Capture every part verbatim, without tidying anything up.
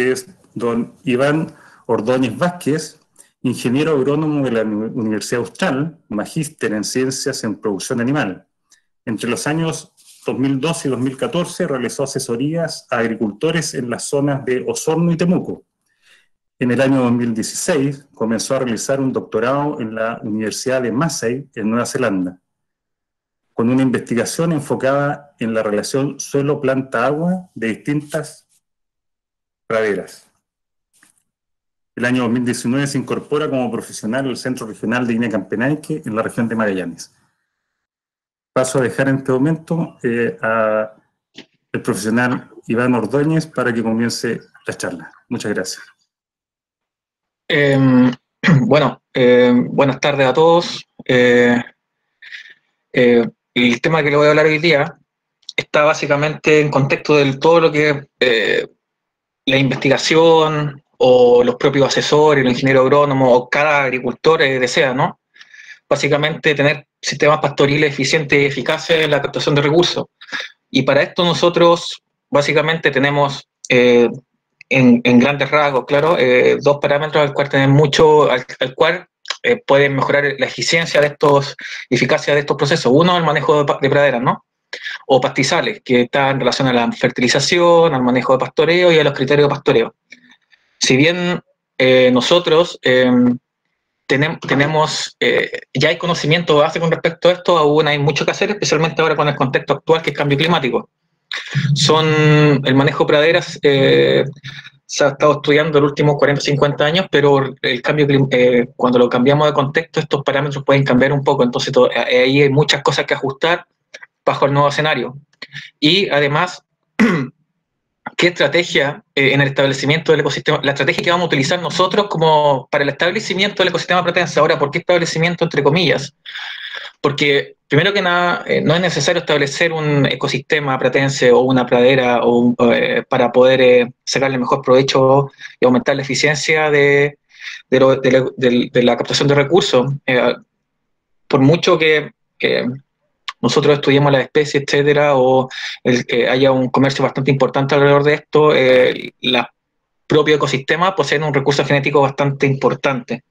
que es don Iván Ordóñez Vázquez, ingeniero agrónomo de la Universidad Austral, magíster en ciencias en producción animal. Entre los años dos mil doce y dos mil catorce realizó asesorías a agricultores en las zonas de Osorno y Temuco. En el año dos mil dieciséis comenzó a realizar un doctorado en la Universidad de Massey, en Nueva Zelanda, con una investigación enfocada en la relación suelo-planta-agua de distintas praderas. El año dos mil diecinueve se incorpora como profesional al Centro Regional de Iña-Campenaique en la región de Magallanes. Paso a dejar en este momento eh, al profesional Iván Ordóñez para que comience la charla. Muchas gracias. Eh, bueno, eh, buenas tardes a todos. Eh, eh, el tema que le voy a hablar hoy día está básicamente en contexto de todo lo que eh, la investigación o los propios asesores, los ingenieros agrónomos o cada agricultor eh, desea, ¿no? Básicamente tener sistemas pastoriles eficientes y eficaces en la captación de recursos. Y para esto nosotros básicamente tenemos eh, en, en grandes rasgos, claro, eh, dos parámetros al cual tenemos mucho, al, al cual eh, pueden mejorar la eficiencia de estos, eficacia de estos procesos. Uno, el manejo de, de praderas, ¿no? O pastizales, que está en relación a la fertilización, al manejo de pastoreo y a los criterios de pastoreo. Si bien eh, nosotros eh, tenem, tenemos, eh, ya hay conocimiento base con respecto a esto, aún hay mucho que hacer, especialmente ahora con el contexto actual que es cambio climático. Son el manejo de praderas, eh, se ha estado estudiando los últimos cuarenta, cincuenta años, pero el cambio, eh, cuando lo cambiamos de contexto, estos parámetros pueden cambiar un poco, entonces todo, ahí hay muchas cosas que ajustar bajo el nuevo escenario. Y además, ¿qué estrategia eh, en el establecimiento del ecosistema? La estrategia que vamos a utilizar nosotros como para el establecimiento del ecosistema pratense. Ahora, ¿por qué establecimiento entre comillas? Porque, primero que nada, eh, no es necesario establecer un ecosistema pratense o una pradera o, eh, para poder eh, sacarle mejor provecho y aumentar la eficiencia de, de, lo, de, la, de, de la captación de recursos. Eh, por mucho que eh, nosotros estudiemos las especies, etcétera, o el, eh, haya un comercio bastante importante alrededor de esto, eh, los propios ecosistemas poseen un recurso genético bastante importante.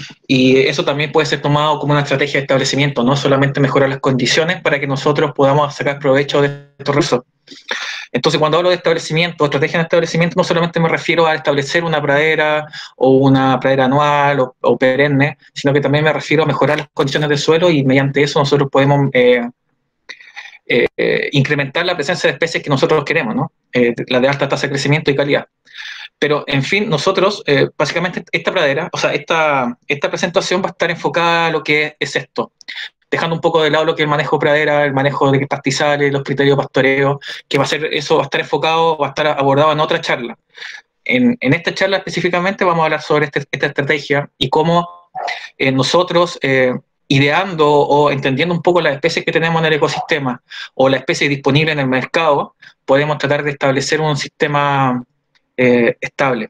Y eso también puede ser tomado como una estrategia de establecimiento, no solamente mejorar las condiciones para que nosotros podamos sacar provecho de estos recursos. Entonces, cuando hablo de establecimiento, estrategia de establecimiento, no solamente me refiero a establecer una pradera o una pradera anual o, o perenne, sino que también me refiero a mejorar las condiciones del suelo y mediante eso nosotros podemos eh, eh, eh, incrementar la presencia de especies que nosotros queremos, ¿no? Eh, la de alta tasa de crecimiento y calidad. Pero, en fin, nosotros, eh, básicamente, esta pradera, o sea, esta, esta presentación va a estar enfocada a lo que es esto, dejando un poco de lado lo que es el manejo de pradera, el manejo de pastizales, los criterios de pastoreo, que va a ser, eso va a estar enfocado, va a estar abordado en otra charla. En, en esta charla específicamente vamos a hablar sobre este, esta estrategia y cómo eh, nosotros, eh, ideando o entendiendo un poco las especies que tenemos en el ecosistema o la especie disponible en el mercado, podemos tratar de establecer un sistema Eh, estable.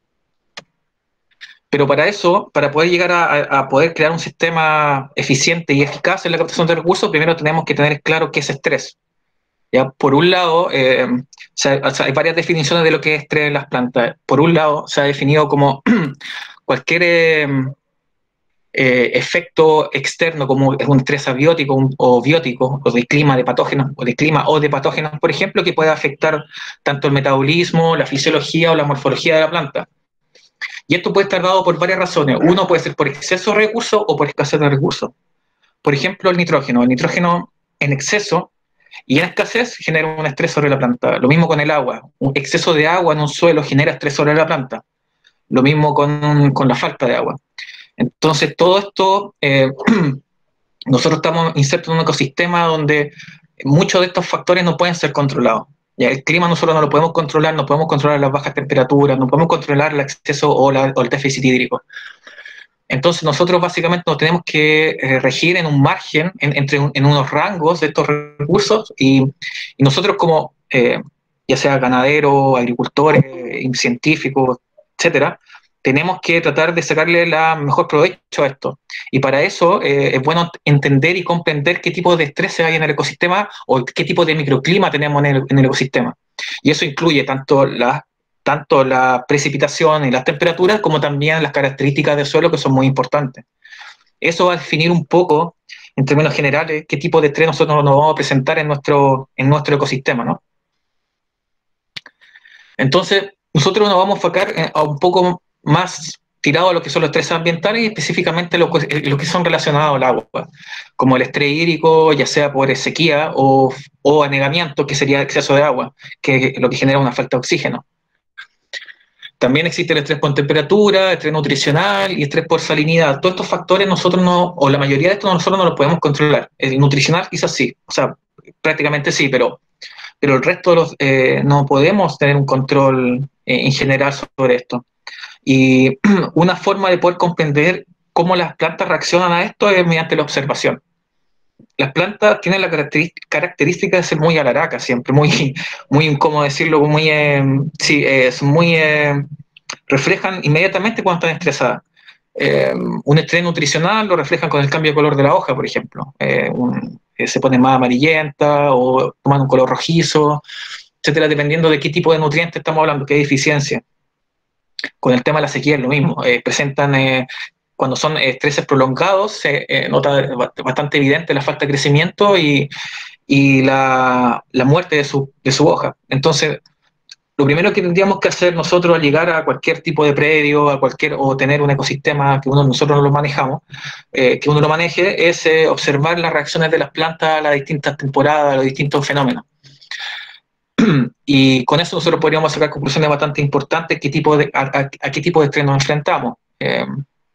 Pero para eso, para poder llegar a, a poder crear un sistema eficiente y eficaz en la captación de recursos, primero tenemos que tener claro qué es estrés. ¿Ya? Por un lado, eh, o sea, o sea, hay varias definiciones de lo que es estrés en las plantas. Por un lado, se ha definido como cualquier eh, eh, efecto externo, como es un estrés abiótico un, o biótico, o de clima de patógenos, o de clima o de patógenos, por ejemplo, que puede afectar tanto el metabolismo, la fisiología o la morfología de la planta. Y esto puede estar dado por varias razones. Uno puede ser por exceso de recursos o por escasez de recursos. Por ejemplo, el nitrógeno. El nitrógeno en exceso y en escasez genera un estrés sobre la planta. Lo mismo con el agua. Un exceso de agua en un suelo genera estrés sobre la planta. Lo mismo con, con la falta de agua. Entonces, todo esto, eh, nosotros estamos insertos en un ecosistema donde muchos de estos factores no pueden ser controlados. Ya, el clima nosotros no lo podemos controlar, no podemos controlar las bajas temperaturas, no podemos controlar el exceso o, la, o el déficit hídrico. Entonces, nosotros básicamente nos tenemos que eh, regir en un margen, en, entre un, en unos rangos de estos recursos, y, y nosotros como, eh, ya sea ganaderos, agricultores, científicos, etcétera, tenemos que tratar de sacarle la mejor provecho a esto. Y para eso eh, es bueno entender y comprender qué tipo de estrés hay en el ecosistema o qué tipo de microclima tenemos en el, en el ecosistema. Y eso incluye tanto la, tanto la precipitación y las temperaturas, como también las características del suelo, que son muy importantes. Eso va a definir un poco, en términos generales, qué tipo de estrés nosotros nos vamos a presentar en nuestro, en nuestro ecosistema, ¿no? Entonces, nosotros nos vamos a enfocar a un poco más tirado a lo que son los estreses ambientales y específicamente lo que, lo que son relacionados al agua, como el estrés hídrico, ya sea por sequía o, o anegamiento, que sería exceso de agua, que es lo que genera una falta de oxígeno. También existe el estrés por temperatura, estrés nutricional y estrés por salinidad. Todos estos factores nosotros no, o la mayoría de estos nosotros no los podemos controlar. El nutricional quizás sí, o sea, prácticamente sí, pero, pero el resto de los, eh, no podemos tener un control eh, en general sobre esto. Y una forma de poder comprender cómo las plantas reaccionan a esto es mediante la observación. Las plantas tienen la característica de ser muy alaracas siempre, muy, muy incómodo decirlo, muy, eh, sí, es muy, eh, reflejan inmediatamente cuando están estresadas. Eh, un estrés nutricional lo reflejan con el cambio de color de la hoja, por ejemplo. Eh, un, eh, se pone más amarillenta o toman un color rojizo, etcétera, dependiendo de qué tipo de nutrientes estamos hablando, qué deficiencia. Con el tema de la sequía es lo mismo, eh, presentan, eh, cuando son estreses prolongados, se eh, nota bastante evidente la falta de crecimiento y, y la, la muerte de su, de su hoja. Entonces, lo primero que tendríamos que hacer nosotros al llegar a cualquier tipo de predio, a cualquier, o tener un ecosistema que uno, nosotros no lo manejamos, eh, que uno lo maneje, es eh, observar las reacciones de las plantas a las distintas temporadas, a los distintos fenómenos. Y con eso nosotros podríamos sacar conclusiones bastante importantes qué tipo de, a, a, a qué tipo de estrés nos enfrentamos. Eh,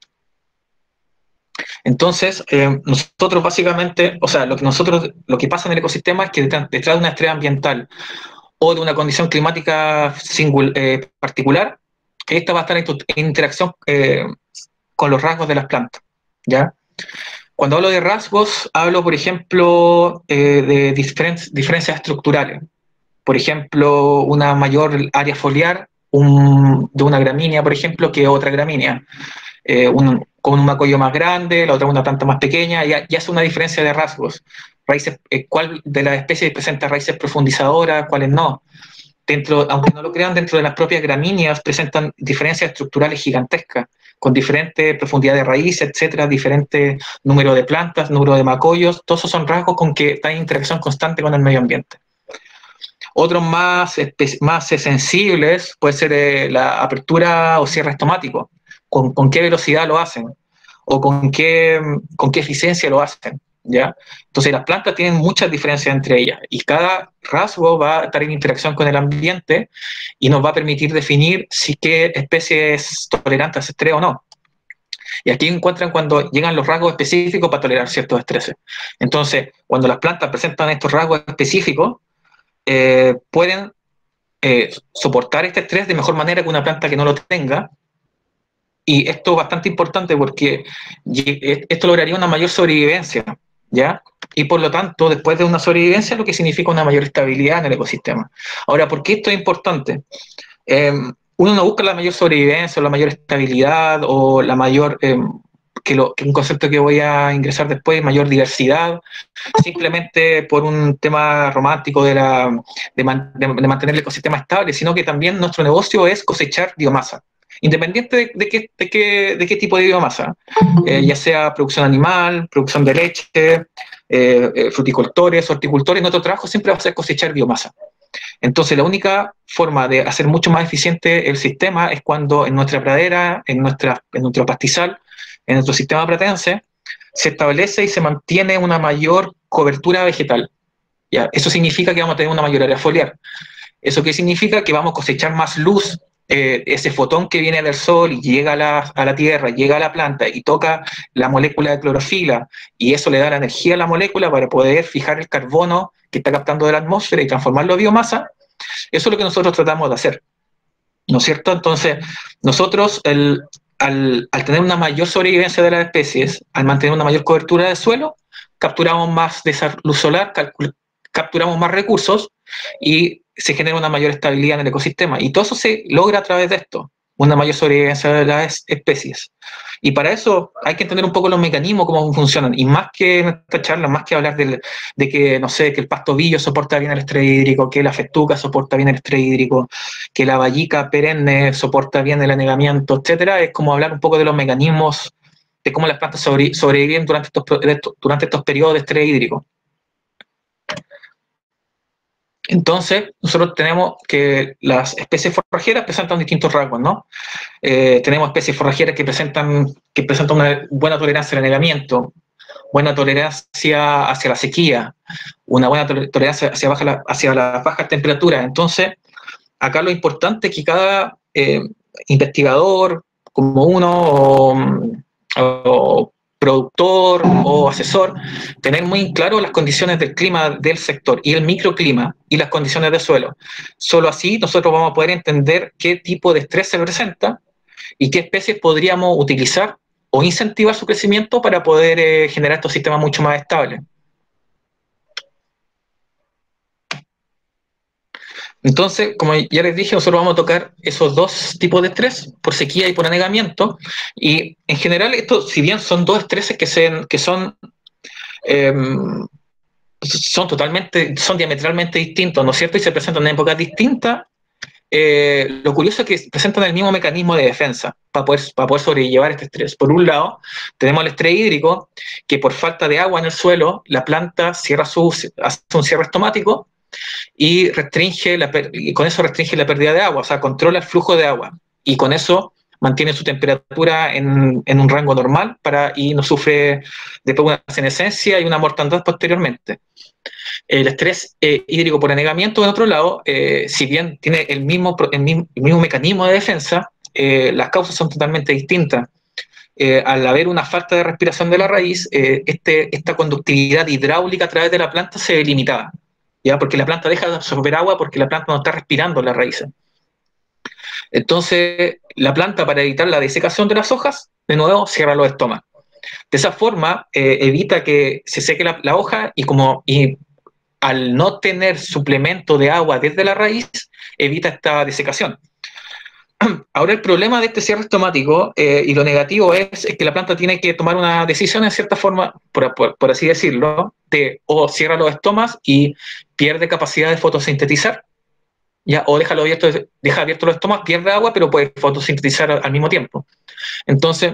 entonces, eh, nosotros básicamente, o sea, lo que nosotros, lo que pasa en el ecosistema es que detrás, detrás de una estrés ambiental o de una condición climática singul, eh, particular, esta va a estar en, tu, en interacción eh, con los rasgos de las plantas, ¿ya? Cuando hablo de rasgos, hablo, por ejemplo, eh, de diferen, diferencias estructurales. Por ejemplo, una mayor área foliar un, de una gramínea, por ejemplo, que otra gramínea. Eh, un, con un macollo más grande, la otra una planta más pequeña, ya, ya es una diferencia de rasgos. Raíces, eh, ¿cuál de las especies presenta raíces profundizadoras, cuáles no? Dentro, aunque no lo crean, dentro de las propias gramíneas presentan diferencias estructurales gigantescas, con diferente profundidad de raíces, etcétera, diferente número de plantas, número de macollos, todos esos son rasgos con que están en interacción constante con el medio ambiente. Otros más, más sensibles puede ser eh, la apertura o cierre estomático, con, con qué velocidad lo hacen o con qué, con qué eficiencia lo hacen, ¿ya? Entonces las plantas tienen muchas diferencias entre ellas y cada rasgo va a estar en interacción con el ambiente y nos va a permitir definir si qué especie es tolerante a ese estrés o no. Y aquí encuentran cuando llegan los rasgos específicos para tolerar ciertos estreses. Entonces, cuando las plantas presentan estos rasgos específicos, Eh, pueden eh, soportar este estrés de mejor manera que una planta que no lo tenga. Y esto es bastante importante porque esto lograría una mayor sobrevivencia, ¿ya? Y por lo tanto, después de una sobrevivencia, lo que significa una mayor estabilidad en el ecosistema. Ahora, ¿por qué esto es importante? Eh, uno no busca la mayor sobrevivencia o la mayor estabilidad o la mayor... Eh, Que, lo, que un concepto que voy a ingresar después, mayor diversidad, simplemente por un tema romántico de, la, de, man, de, de mantener el ecosistema estable, sino que también nuestro negocio es cosechar biomasa, independiente de, de, qué, de, qué, de qué tipo de biomasa, eh, ya sea producción animal, producción de leche, eh, eh, fruticultores, horticultores, nuestro trabajo siempre va a ser cosechar biomasa. Entonces, la única forma de hacer mucho más eficiente el sistema es cuando en nuestra pradera, en, nuestra, en nuestro pastizal, en nuestro sistema pratense, se establece y se mantiene una mayor cobertura vegetal. ¿Ya? Eso significa que vamos a tener una mayor área foliar. ¿Eso qué significa? Que vamos a cosechar más luz, eh, ese fotón que viene del sol y llega a la, a la tierra, llega a la planta y toca la molécula de clorofila, y eso le da la energía a la molécula para poder fijar el carbono que está captando de la atmósfera y transformarlo en biomasa. Eso es lo que nosotros tratamos de hacer, ¿no es cierto? Entonces, nosotros, el, al, al tener una mayor sobrevivencia de las especies, al mantener una mayor cobertura del suelo, capturamos más de esa luz solar, capturamos más recursos y se genera una mayor estabilidad en el ecosistema. Y todo eso se logra a través de esto, una mayor sobrevivencia de las especies. Y para eso hay que entender un poco los mecanismos, cómo funcionan. Y más que en esta charla, más que hablar del, de que, no sé, que el pastobillo soporta bien el estrés hídrico, que la festuca soporta bien el estrés hídrico, que la vallica perenne soporta bien el anegamiento, etcétera, es como hablar un poco de los mecanismos de cómo las plantas sobre, sobreviven durante estos, durante estos periodos de estrés hídrico. Entonces, nosotros tenemos que las especies forrajeras presentan distintos rasgos, ¿no? Eh, tenemos especies forrajeras que presentan, que presentan una buena tolerancia al anegamiento, buena tolerancia hacia la sequía, una buena tolerancia hacia, baja la, hacia las bajas temperaturas. Entonces, acá lo importante es que cada eh, investigador, como uno, o, o productor o asesor, tener muy claro las condiciones del clima del sector y el microclima y las condiciones de suelo. Solo así nosotros vamos a poder entender qué tipo de estrés se presenta y qué especies podríamos utilizar o incentivar su crecimiento para poder eh, generar estos sistemas mucho más estables. Entonces, como ya les dije, nosotros vamos a tocar esos dos tipos de estrés, por sequía y por anegamiento, y en general esto, si bien son dos estreses que, se, que son, eh, son totalmente, son diametralmente distintos, ¿no es cierto? Y se presentan en épocas distintas, eh, lo curioso es que presentan el mismo mecanismo de defensa para poder, para poder sobrellevar este estrés. Por un lado, tenemos el estrés hídrico, que por falta de agua en el suelo, la planta cierra su, hace un cierre estomático, y restringe la, y con eso restringe la pérdida de agua, o sea, controla el flujo de agua y con eso mantiene su temperatura en, en un rango normal para, y no sufre después una senescencia y una mortandad posteriormente. El estrés eh, hídrico por anegamiento, en otro lado, eh, si bien tiene el mismo, el mismo, el mismo mecanismo de defensa, eh, las causas son totalmente distintas. Eh, al haber una falta de respiración de la raíz, eh, este, esta conductividad hidráulica a través de la planta se ve limitada. ¿Ya? Porque la planta deja de absorber agua porque la planta no está respirando las raíces. Entonces, la planta, para evitar la desecación de las hojas, de nuevo, cierra los estomas. De esa forma, eh, evita que se seque la, la hoja y, como, y al no tener suplemento de agua desde la raíz, evita esta desecación. Ahora, el problema de este cierre estomático eh, y lo negativo es, es que la planta tiene que tomar una decisión, en cierta forma, por, por, por así decirlo, de o cierra los estomas y pierde capacidad de fotosintetizar, ¿ya? O déjalo abierto, deja abiertos los estomas, pierde agua, pero puede fotosintetizar al, al mismo tiempo. Entonces,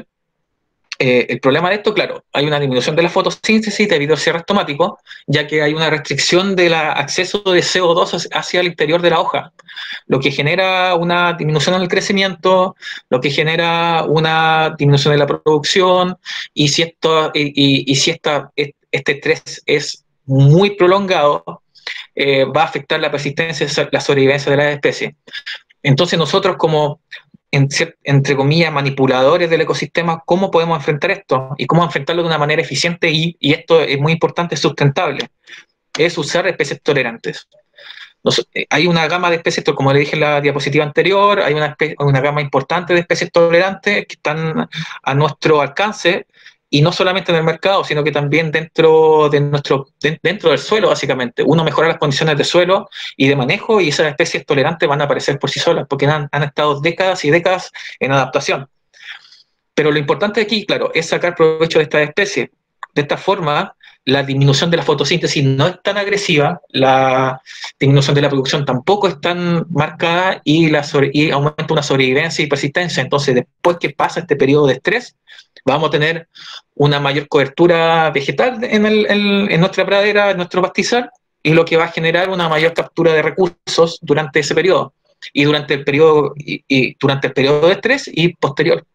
eh, el problema de esto, claro, hay una disminución de la fotosíntesis debido al cierre estomático, ya que hay una restricción del acceso de C O dos hacia el interior de la hoja, lo que genera una disminución en el crecimiento, lo que genera una disminución en la producción, y si, esto, y, y, y si esta, este estrés es muy prolongado, eh, va a afectar la persistencia, la sobrevivencia de las especies. Entonces nosotros como, en, entre comillas, manipuladores del ecosistema, ¿cómo podemos enfrentar esto? Y cómo enfrentarlo de una manera eficiente y, y esto es muy importante, sustentable. Es usar especies tolerantes. Nos, eh, hay una gama de especies, como le dije en la diapositiva anterior, hay una, especie, una gama importante de especies tolerantes que están a nuestro alcance, y no solamente en el mercado, sino que también dentro, de nuestro, de, dentro del suelo, básicamente. Uno mejora las condiciones de suelo y de manejo, y esas especies tolerantes van a aparecer por sí solas, porque han, han estado décadas y décadas en adaptación. Pero lo importante aquí, claro, es sacar provecho de estas especies. De esta forma, la disminución de la fotosíntesis no es tan agresiva, la disminución de la producción tampoco es tan marcada, y, la sobre, y aumenta una sobrevivencia y persistencia. Entonces, después que pasa este periodo de estrés, vamos a tener una mayor cobertura vegetal en, el, en, en nuestra pradera, en nuestro pastizal, y lo que va a generar una mayor captura de recursos durante ese periodo, y durante el periodo, y, y durante el periodo de estrés y posterior.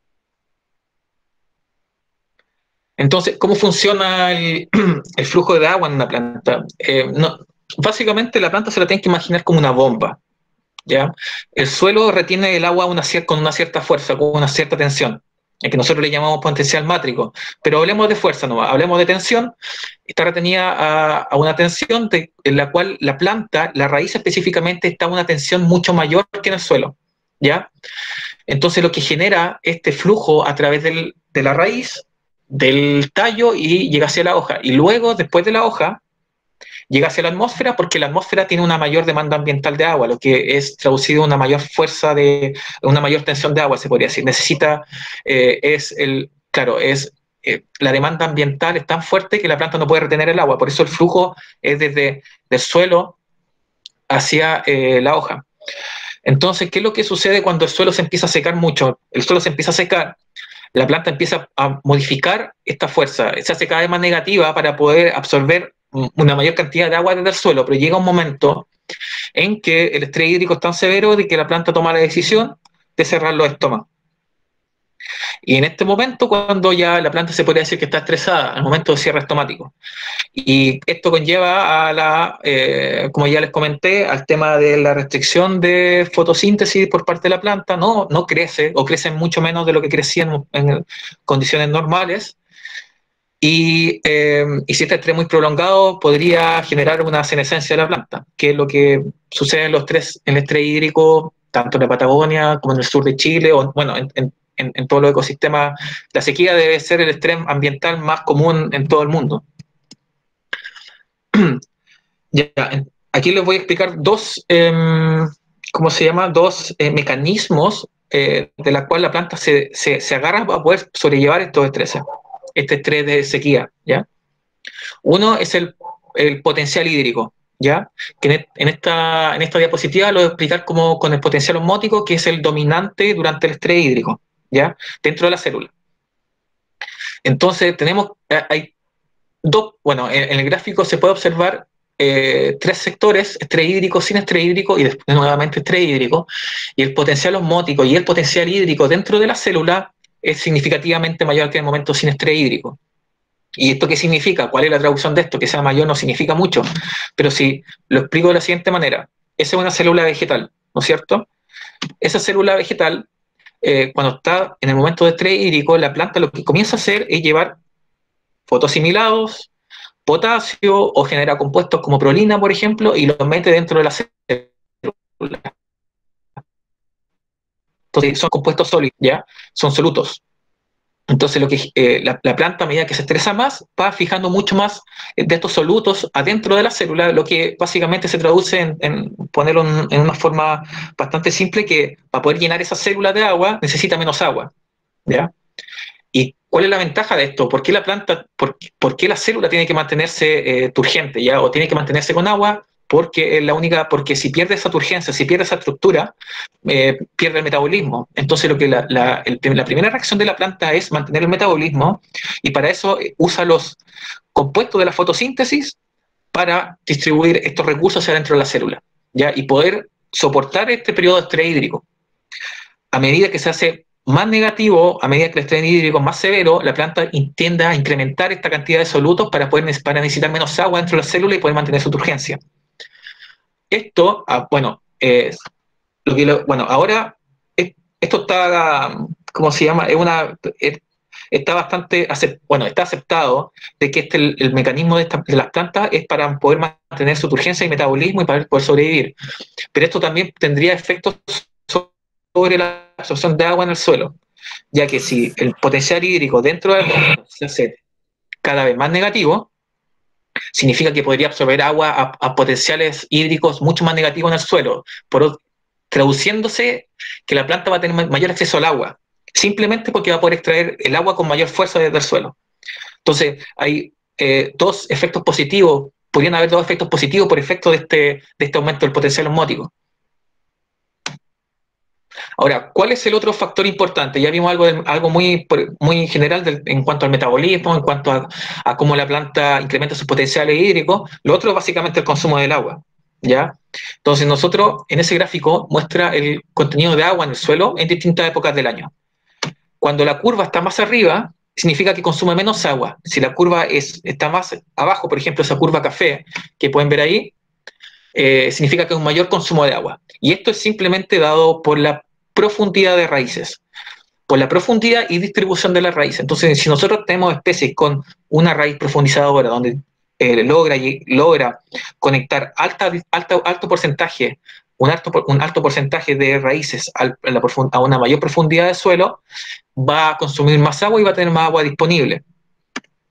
Entonces, ¿cómo funciona el, el flujo de agua en una planta? Eh, no, básicamente la planta se la tiene que imaginar como una bomba, ¿ya? El suelo retiene el agua una, con una cierta fuerza, con una cierta tensión, el que nosotros le llamamos potencial mátrico, pero hablemos de fuerza nomás, hablemos de tensión. Está retenida a, a una tensión de, en la cual la planta, la raíz específicamente, está a una tensión mucho mayor que en el suelo, ¿ya? Entonces lo que genera este flujo a través del, de la raíz, del tallo, y llega hacia la hoja, y luego, después de la hoja, llega hacia la atmósfera porque la atmósfera tiene una mayor demanda ambiental de agua, lo que es traducido en una mayor fuerza de, una mayor tensión de agua, se podría decir. Necesita, eh, es el, claro, es eh, la demanda ambiental es tan fuerte que la planta no puede retener el agua, por eso el flujo es desde el suelo hacia eh, la hoja. Entonces, ¿qué es lo que sucede cuando el suelo se empieza a secar mucho? El suelo se empieza a secar, la planta empieza a modificar esta fuerza, se hace cada vez más negativa para poder absorber una mayor cantidad de agua desde el suelo, pero llega un momento en que el estrés hídrico es tan severo de que la planta toma la decisión de cerrar los estomas. Y en este momento, cuando ya la planta se podría decir que está estresada, al momento de cierre estomático. Y esto conlleva a la, eh, como ya les comenté, al tema de la restricción de fotosíntesis por parte de la planta, no, no crece, o crece mucho menos de lo que crecía en, en condiciones normales. Y, eh, y si este estrés muy prolongado podría generar una senescencia de la planta, que es lo que sucede en los tres, en el estrés hídrico, tanto en la Patagonia como en el sur de Chile, o bueno, en, en, en todos los ecosistemas. La sequía debe ser el estrés ambiental más común en todo el mundo. Ya, aquí les voy a explicar dos, eh, ¿cómo se llama? Dos eh, mecanismos eh, de los cuales la planta se, se, se agarra para poder sobrellevar estos estreses. Este estrés de sequía, ¿ya? Uno es el, el potencial hídrico, ¿ya? Que en esta, en esta diapositiva lo voy a explicar como con el potencial osmótico, que es el dominante durante el estrés hídrico, ¿ya? Dentro de la célula. Entonces, tenemos, hay dos, bueno, en, en el gráfico se puede observar eh, tres sectores, estrés hídrico, sin estrés hídrico y después nuevamente estrés hídrico, y el potencial osmótico y el potencial hídrico dentro de la célula es significativamente mayor que en el momento sin estrés hídrico. ¿Y esto qué significa? ¿Cuál es la traducción de esto? Que sea mayor no significa mucho, pero si lo explico de la siguiente manera, esa es una célula vegetal, ¿no es cierto? Esa célula vegetal, eh, cuando está en el momento de estrés hídrico, la planta lo que comienza a hacer es llevar fotosimilados, potasio, o genera compuestos como prolina, por ejemplo, y los mete dentro de la célula. Entonces son compuestos sólidos, ¿ya? Son solutos. Entonces lo que, eh, la, la planta, a medida que se estresa más, va fijando mucho más de estos solutos adentro de la célula, lo que básicamente se traduce en, en ponerlo en, en una forma bastante simple, que para poder llenar esa célula de agua necesita menos agua, ¿ya? ¿Y cuál es la ventaja de esto? ¿Por qué la planta, por, por qué la célula tiene que mantenerse eh, turgente, ¿ya? O tiene que mantenerse con agua? Porque es la única, porque si pierde esa turgencia, si pierde esa estructura, eh, pierde el metabolismo. Entonces lo que la, la, el, la primera reacción de la planta es mantener el metabolismo, y para eso usa los compuestos de la fotosíntesis para distribuir estos recursos hacia dentro de la célula, ¿ya? Y poder soportar este periodo de estrés hídrico. A medida que se hace más negativo, a medida que el estrés hídrico es más severo, la planta tiende a incrementar esta cantidad de solutos para, poder, para necesitar menos agua dentro de la célula y poder mantener su turgencia. Esto, ah, bueno, eh, lo que lo, bueno, ahora es, esto está, ¿cómo se llama? Es una, es, está bastante, acept, bueno, está aceptado de que este, el, el mecanismo de, esta, de las plantas es para poder mantener su turgencia y metabolismo y para poder sobrevivir. Pero esto también tendría efectos sobre la absorción de agua en el suelo, ya que si el potencial hídrico dentro del suelo se hace cada vez más negativo, significa que podría absorber agua a, a potenciales hídricos mucho más negativos en el suelo, por, traduciéndose que la planta va a tener mayor acceso al agua, simplemente porque va a poder extraer el agua con mayor fuerza desde el suelo. Entonces, hay eh, dos efectos positivos, podrían haber dos efectos positivos por efecto de este, de este aumento del potencial osmótico. Ahora, ¿cuál es el otro factor importante? Ya vimos algo, de, algo muy, muy general del, en cuanto al metabolismo, en cuanto a, a cómo la planta incrementa sus potenciales hídricos. Lo otro es básicamente el consumo del agua, ¿ya? Entonces nosotros, en ese gráfico, muestra el contenido de agua en el suelo en distintas épocas del año. Cuando la curva está más arriba, significa que consume menos agua. Si la curva es, está más abajo, por ejemplo, esa curva café que pueden ver ahí, eh, significa que hay un mayor consumo de agua. Y esto es simplemente dado por la profundidad de raíces, por la profundidad y distribución de las raíces. Entonces, si nosotros tenemos especies con una raíz profundizadora donde eh, logra, logra conectar alta, alta, alto porcentaje, un alto, un alto porcentaje de raíces a, la, a una mayor profundidad de suelo, va a consumir más agua y va a tener más agua disponible.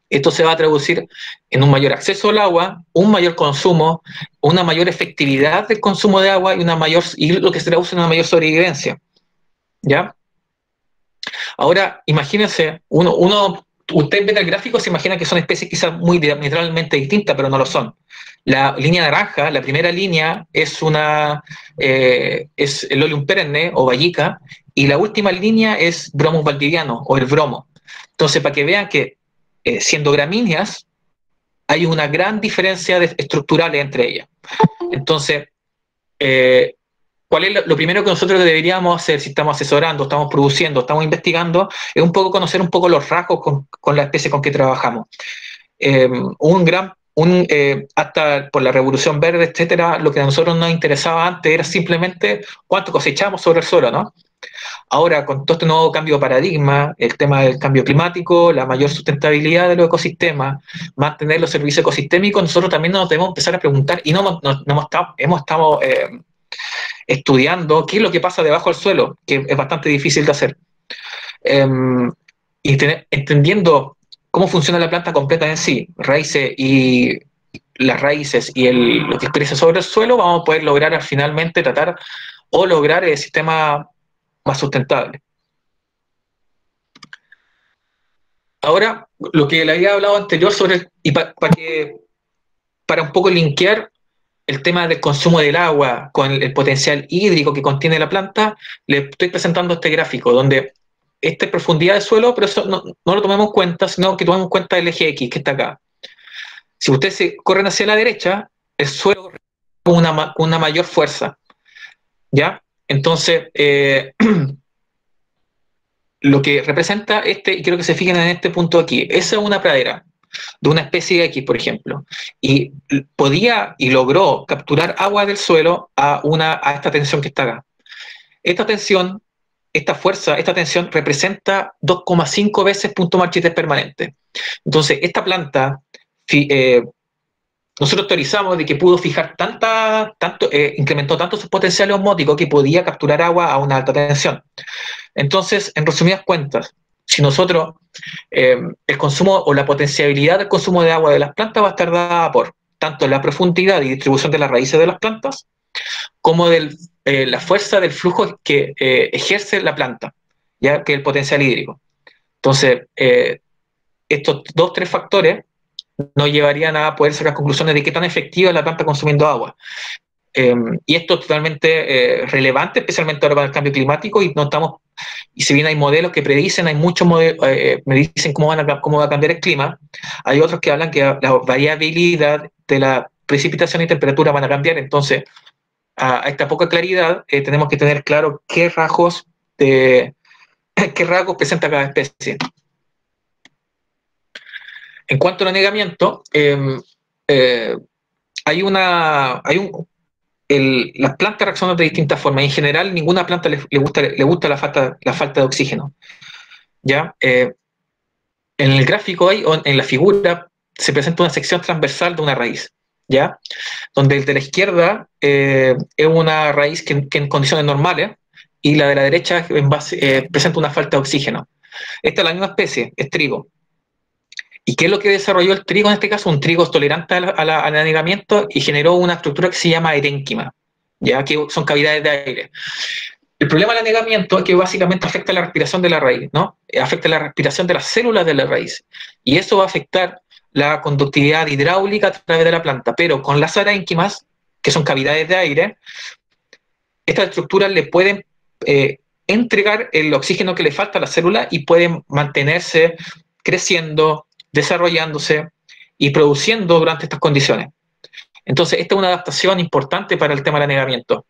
Esto se va a traducir en un mayor acceso al agua, un mayor consumo, una mayor efectividad del consumo de agua y, una mayor, y lo que se traduce en una mayor sobrevivencia. ¿Ya? Ahora, imagínense, uno, uno, usted ve el gráfico, se imagina que son especies quizás muy diametralmente distintas, pero no lo son. La línea naranja, la primera línea, es, una, eh, es el Lolium perenne o vallica, y la última línea es Bromus valdiviano o el bromo. Entonces, para que vean que eh, siendo gramíneas, hay una gran diferencia de, estructural entre ellas. Entonces, eh, ¿cuál es lo primero que nosotros deberíamos hacer si estamos asesorando, estamos produciendo, estamos investigando? Es un poco conocer un poco los rasgos con, con la especie con que trabajamos. Eh, un gran, un, eh, hasta por la Revolución Verde, etcétera, lo que a nosotros nos interesaba antes era simplemente cuánto cosechamos sobre el suelo, ¿no? Ahora, con todo este nuevo cambio de paradigma, el tema del cambio climático, la mayor sustentabilidad de los ecosistemas, mantener los servicios ecosistémicos, nosotros también nos debemos empezar a preguntar, y no, no, no hemos estado, hemos estado eh, estudiando qué es lo que pasa debajo del suelo, que es bastante difícil de hacer. Eh, y tener, entendiendo cómo funciona la planta completa en sí, raíces y las raíces y el, lo que expresa sobre el suelo, vamos a poder lograr finalmente tratar o lograr el sistema más sustentable. Ahora, lo que le había hablado anterior sobre, el, y pa, pa que, para un poco linkear el tema del consumo del agua con el, el potencial hídrico que contiene la planta, le estoy presentando este gráfico, donde esta es profundidad de suelo, pero eso no, no lo tomemos en cuenta, sino que tomemos en cuenta el eje X, que está acá. Si ustedes se corren hacia la derecha, el suelo corre con una, una mayor fuerza, ¿ya? Entonces, eh, lo que representa este, y quiero que se fijen en este punto aquí, esa es una pradera de una especie X, por ejemplo, y podía y logró capturar agua del suelo a, una, a esta tensión que está acá. Esta tensión, esta fuerza, esta tensión representa dos coma cinco veces punto Marchitez permanente. Entonces, esta planta, eh, nosotros teorizamos de que pudo fijar tanta, tanto, eh, incrementó tanto su potencial osmótico que podía capturar agua a una alta tensión. Entonces, en resumidas cuentas, si nosotros, eh, el consumo o la potencialidad del consumo de agua de las plantas va a estar dada por tanto la profundidad y distribución de las raíces de las plantas, como del, eh, la fuerza del flujo que eh, ejerce la planta, ya que el potencial hídrico. Entonces, eh, estos dos, tres factores nos llevarían a poder sacar conclusiones de qué tan efectiva es la planta consumiendo agua. Eh, y esto es totalmente eh, relevante, especialmente ahora con el cambio climático, y no estamos, y si bien hay modelos que predicen, hay muchos modelos, eh, me dicen cómo, van a, cómo va a cambiar el clima, hay otros que hablan que la variabilidad de la precipitación y temperatura van a cambiar. Entonces, a, a esta poca claridad, eh, tenemos que tener claro qué rasgos, de, qué rasgos presenta cada especie. En cuanto al anegamiento, eh, eh, hay una, hay un, el, las plantas reaccionan de distintas formas. En general, ninguna planta le, le gusta, le gusta la, falta, la falta de oxígeno. ¿Ya? Eh, en el gráfico hay, o en la figura, se presenta una sección transversal de una raíz, ¿ya? Donde el de la izquierda eh, es una raíz que, que en condiciones normales, y la de la derecha en base, eh, presenta una falta de oxígeno. Esta es la misma especie, es trigo. ¿Y qué es lo que desarrolló el trigo en este caso? Un trigo tolerante al, al, al anegamiento, y generó una estructura que se llama erénquima, ya que son cavidades de aire. El problema del anegamiento es que básicamente afecta la respiración de la raíz, ¿no? Afecta la respiración de las células de la raíz. Y eso va a afectar la conductividad hidráulica a través de la planta. Pero con las erénquimas, que son cavidades de aire, estas estructuras le pueden eh, entregar el oxígeno que le falta a la célula y pueden mantenerse creciendo, desarrollándose y produciendo durante estas condiciones. Entonces, esta es una adaptación importante para el tema del anegamiento.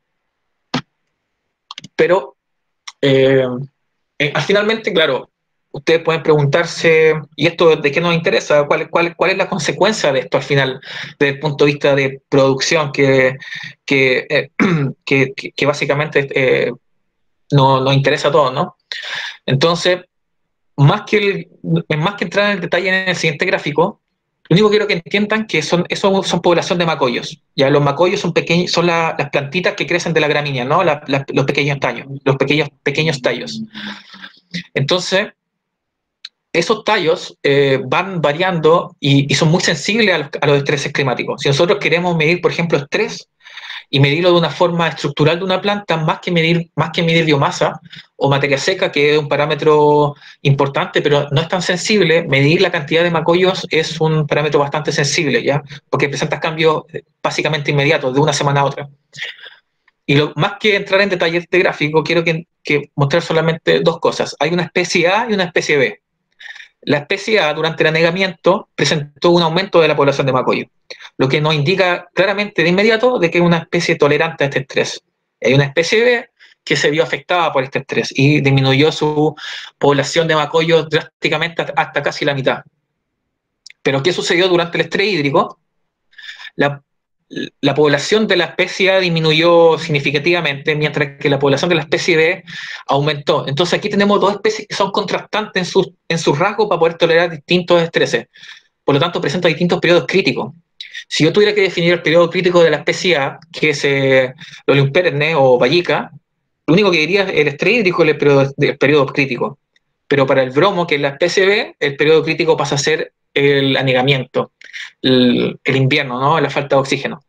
Pero, eh, eh, finalmente, claro, ustedes pueden preguntarse, ¿y esto de qué nos interesa? ¿Cuál, cuál, cuál es la consecuencia de esto al final, desde el punto de vista de producción, que, que, eh, que, que básicamente eh, nos, nos interesa a todos, ¿no? Entonces, más que, el, más que entrar en el detalle en el siguiente gráfico, lo único que quiero que entiendan que son, eso son población de macollos. Ya los macollos son pequeños, son la, las plantitas que crecen de la gramínea, ¿no? La, la, los pequeños tallos, los pequeños, pequeños tallos. Entonces, esos tallos eh, van variando y, y son muy sensibles a los, a los estreses climáticos. Si nosotros queremos medir, por ejemplo, estrés y medirlo de una forma estructural de una planta, más que medir, más que medir biomasa o materia seca, que es un parámetro importante, pero no es tan sensible, medir la cantidad de macollos es un parámetro bastante sensible, ¿ya? Porque presenta cambios básicamente inmediatos, de una semana a otra. Y lo, más que entrar en detalles de gráfico, quiero que, que mostrar solamente dos cosas. Hay una especie A y una especie B. La especie A, durante el anegamiento, presentó un aumento de la población de macollo, lo que nos indica claramente de inmediato de que es una especie tolerante a este estrés. Hay una especie B que se vio afectada por este estrés y disminuyó su población de macollo drásticamente hasta casi la mitad. Pero ¿qué sucedió durante el estrés hídrico? La, la población de la especie A disminuyó significativamente, mientras que la población de la especie B aumentó. Entonces aquí tenemos dos especies que son contrastantes en sus en su rasgos para poder tolerar distintos estreses. Por lo tanto, presentan distintos periodos críticos. Si yo tuviera que definir el periodo crítico de la especie A, que es eh, Lolium perenne o Vallica, lo único que diría es el estrés hídrico es el periodo, el periodo crítico. Pero para el bromo, que es la especie B, el periodo crítico pasa a ser el anegamiento, el, el invierno, ¿no? La falta de oxígeno.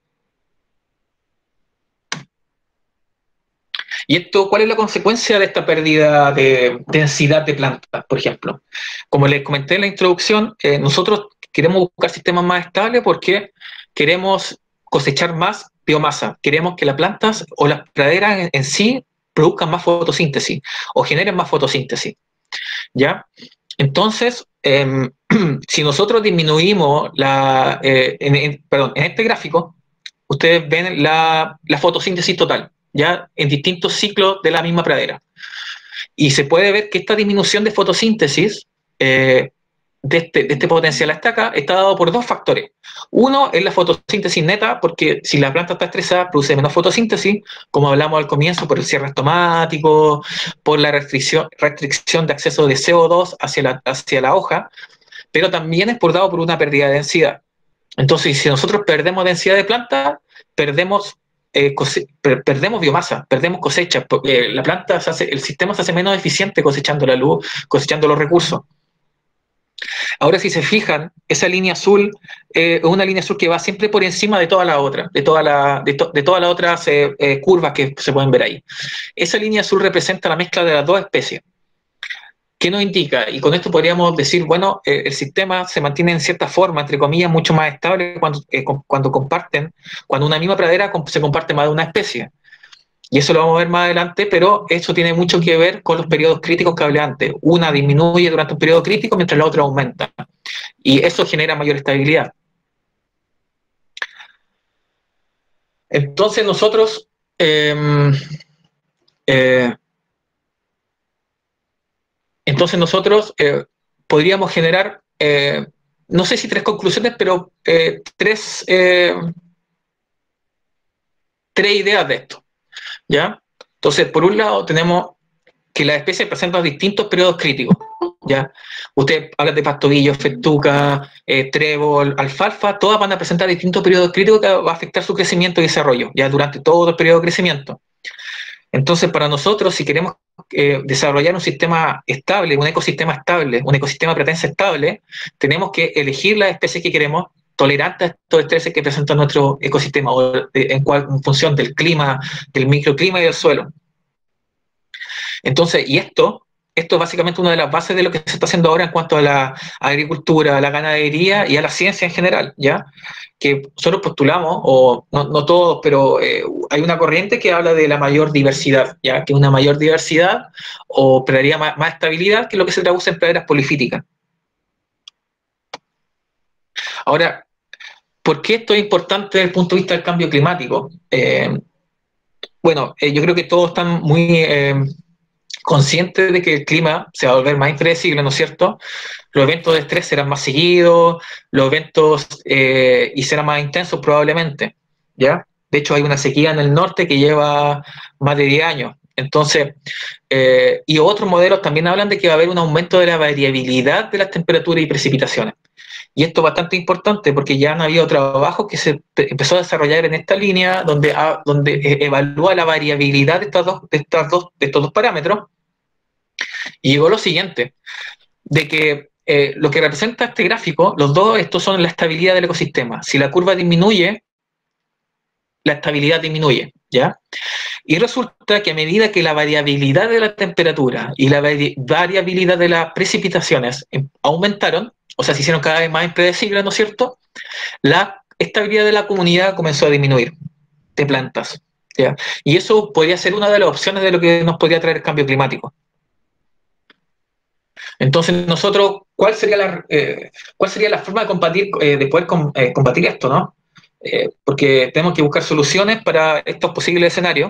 ¿Y esto cuál es la consecuencia de esta pérdida de densidad de plantas, por ejemplo? Como les comenté en la introducción, eh, nosotros queremos buscar sistemas más estables porque queremos cosechar más biomasa, queremos que las plantas o las praderas en, en sí produzcan más fotosíntesis o generen más fotosíntesis, ¿ya? Entonces, eh, si nosotros disminuimos la, eh, en, en, perdón, en este gráfico, ustedes ven la, la fotosíntesis total, ya en distintos ciclos de la misma pradera. Y se puede ver que esta disminución de fotosíntesis eh, de, este, de este potencial hasta acá está dado por dos factores. Uno es la fotosíntesis neta, porque si la planta está estresada produce menos fotosíntesis, como hablamos al comienzo, por el cierre automático, por la restricción, restricción de acceso de C O dos hacia la, hacia la hoja, pero también es por dado por una pérdida de densidad. Entonces, si nosotros perdemos densidad de planta, perdemos Eh, per perdemos biomasa, perdemos cosecha, eh, la planta se hace, el sistema se hace menos eficiente cosechando la luz, cosechando los recursos. Ahora, si se fijan, esa línea azul es eh, una línea azul que va siempre por encima de toda la otra, de, toda la, de, to de todas las otras eh, eh, curvas que se pueden ver ahí. Esa línea azul representa la mezcla de las dos especies. ¿Qué nos indica? Y con esto podríamos decir, bueno, eh, el sistema se mantiene en cierta forma, entre comillas, mucho más estable cuando, eh, cuando comparten, cuando una misma pradera se comparte más de una especie. Y eso lo vamos a ver más adelante, pero eso tiene mucho que ver con los periodos críticos que hablé antes. Una disminuye durante un periodo crítico mientras la otra aumenta. Y eso genera mayor estabilidad. Entonces nosotros... Eh, eh, Entonces nosotros eh, podríamos generar, eh, no sé si tres conclusiones, pero eh, tres, eh, tres ideas de esto, ¿ya? Entonces, por un lado tenemos que las especies presentan distintos periodos críticos, ¿ya? Usted habla de pastoguillo, festuca, eh, trébol, alfalfa, todas van a presentar distintos periodos críticos que va a afectar su crecimiento y desarrollo, ya durante todo el periodo de crecimiento. Entonces, para nosotros, si queremos eh, desarrollar un sistema estable, un ecosistema estable, un ecosistema pretense estable, tenemos que elegir las especies que queremos tolerantes a estos estreses que presenta nuestro ecosistema, o en, cual, en función del clima, del microclima y del suelo. Entonces, y esto, esto es básicamente una de las bases de lo que se está haciendo ahora en cuanto a la agricultura, a la ganadería y a la ciencia en general, ¿ya? Que nosotros postulamos, o no, no todos, pero eh, hay una corriente que habla de la mayor diversidad, ¿ya? Que una mayor diversidad o pradería más, más estabilidad, que es lo que se traduce en praderas polifíticas. Ahora, ¿por qué esto es importante desde el punto de vista del cambio climático? Eh, bueno, eh, yo creo que todos están muy... Eh, conscientes de que el clima se va a volver más impredecible, ¿no es cierto? Los eventos de estrés serán más seguidos, los eventos eh, y serán más intensos probablemente, ¿ya? De hecho, hay una sequía en el norte que lleva más de diez años. Entonces, eh, y otros modelos también hablan de que va a haber un aumento de la variabilidad de las temperaturas y precipitaciones. Y esto es bastante importante porque ya han habido trabajos que se empezó a desarrollar en esta línea donde, a, donde evalúa la variabilidad de, estas dos, de, estas dos, de estos dos parámetros. Y llegó lo siguiente, de que eh, lo que representa este gráfico, los dos, estos son la estabilidad del ecosistema. Si la curva disminuye, la estabilidad disminuye, ¿ya? Y resulta que a medida que la variabilidad de la temperatura y la vari variabilidad de las precipitaciones aumentaron, o sea, se hicieron cada vez más impredecibles, ¿no es cierto?, la estabilidad de la comunidad comenzó a disminuir de plantas, ¿ya? Y eso podría ser una de las opciones de lo que nos podría traer el cambio climático. Entonces, nosotros, ¿cuál sería la, eh, ¿cuál sería la forma de, combatir, eh, de poder com, eh, combatir esto, no? Eh, porque tenemos que buscar soluciones para estos posibles escenarios.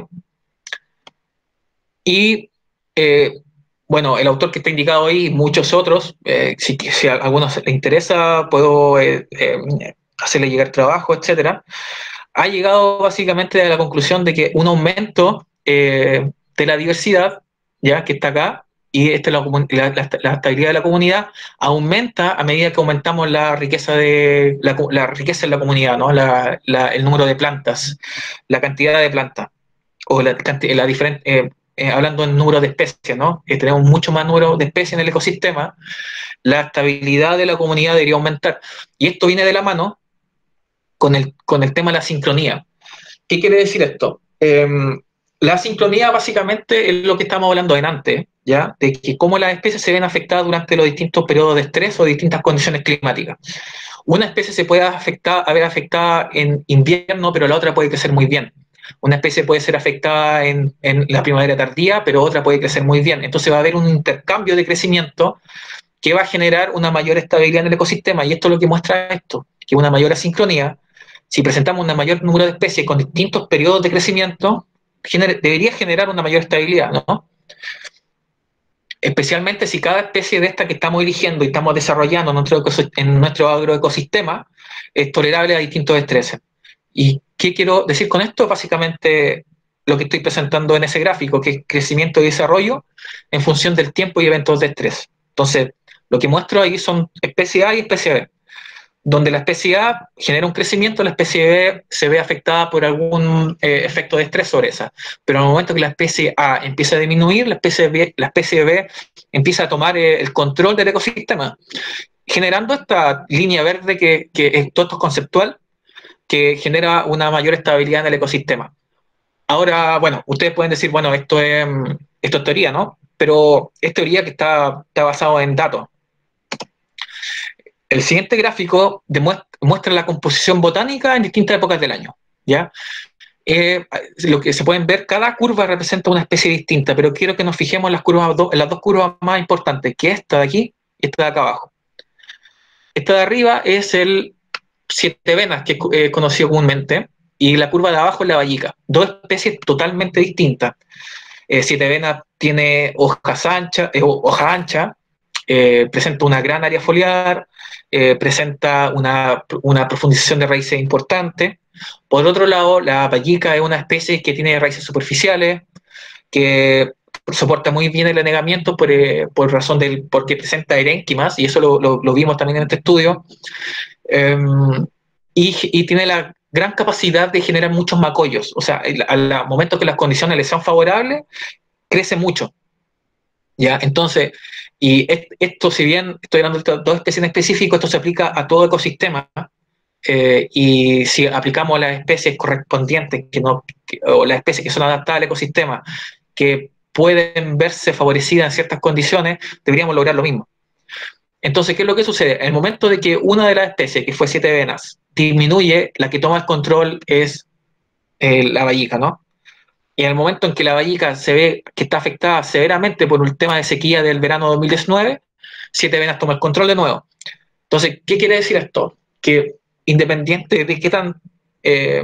Y, eh, bueno, el autor que está indicado ahí y muchos otros, eh, si, si, a algunos les interesa, puedo eh, eh, hacerle llegar trabajo, etcétera, ha llegado básicamente a la conclusión de que un aumento eh, de la diversidad, ya que está acá, y esta es la, la, la, la estabilidad de la comunidad, aumenta a medida que aumentamos la riqueza de la, la riqueza en la comunidad, ¿no? La, la, el número de plantas, la cantidad de plantas, o la, la diferente, eh, eh, hablando en número de especies, ¿no? Eh, tenemos mucho más número de especies en el ecosistema, la estabilidad de la comunidad debería aumentar. Y esto viene de la mano con el, con el tema de la sincronía. ¿Qué quiere decir esto? Eh, la sincronía básicamente es lo que estamos hablando antes, ¿ya? De que cómo las especies se ven afectadas durante los distintos periodos de estrés o distintas condiciones climáticas. Una especie se puede afectar, haber afectada en invierno, pero la otra puede crecer muy bien. Una especie puede ser afectada en, en la primavera tardía, pero otra puede crecer muy bien. Entonces va a haber un intercambio de crecimiento que va a generar una mayor estabilidad en el ecosistema. Y esto es lo que muestra esto, que una mayor asincronía, si presentamos un mayor número de especies con distintos periodos de crecimiento, gener debería generar una mayor estabilidad, ¿no? Especialmente si cada especie de esta que estamos eligiendo y estamos desarrollando en nuestro, en nuestro agroecosistema es tolerable a distintos estreses. ¿Y qué quiero decir con esto? Básicamente lo que estoy presentando en ese gráfico, que es crecimiento y desarrollo en función del tiempo y eventos de estrés. Entonces, lo que muestro ahí son especie A y especie B, donde la especie A genera un crecimiento, la especie B se ve afectada por algún eh, efecto de estrés sobre esa. Pero en el momento que la especie A empieza a disminuir, la especie B, la especie B empieza a tomar eh, el control del ecosistema, generando esta línea verde que, que es todo esto conceptual, que genera una mayor estabilidad en el ecosistema. Ahora, bueno, ustedes pueden decir, bueno, esto es, esto es teoría, ¿no? Pero es teoría que está, está basado en datos. El siguiente gráfico demuestra, muestra la composición botánica en distintas épocas del año, ¿ya? Eh, lo que se pueden ver, cada curva representa una especie distinta, pero quiero que nos fijemos en las, curvas, en las dos curvas más importantes, que esta de aquí y esta de acá abajo. Esta de arriba es el siete venas, que es eh, conocido comúnmente, y la curva de abajo es la vallica. Dos especies totalmente distintas. Eh, siete venas tiene hojas anchas, eh, hoja ancha, eh, presenta una gran área foliar, eh, presenta una, una profundización de raíces importante. Por otro lado, la vallica es una especie que tiene raíces superficiales, que soporta muy bien el anegamiento por, eh, por razón del, porque presenta erénquimas, y eso lo, lo, lo vimos también en este estudio, eh, y, y tiene la gran capacidad de generar muchos macollos. O sea, al momento que las condiciones le sean favorables, crece mucho. ¿Ya? Entonces, y esto, si bien estoy hablando de dos especies en específico, esto se aplica a todo ecosistema, eh, y si aplicamos las especies correspondientes, que no, que, o las especies que son adaptadas al ecosistema, que pueden verse favorecidas en ciertas condiciones, deberíamos lograr lo mismo. Entonces, ¿qué es lo que sucede? En el momento de que una de las especies, que fue siete venas, disminuye, la que toma el control es eh, la vallica, ¿no? Y en el momento en que la vallica se ve que está afectada severamente por el tema de sequía del verano dos mil diecinueve, siete venas toma el control de nuevo. Entonces, ¿qué quiere decir esto? Que independiente de qué tan... Eh,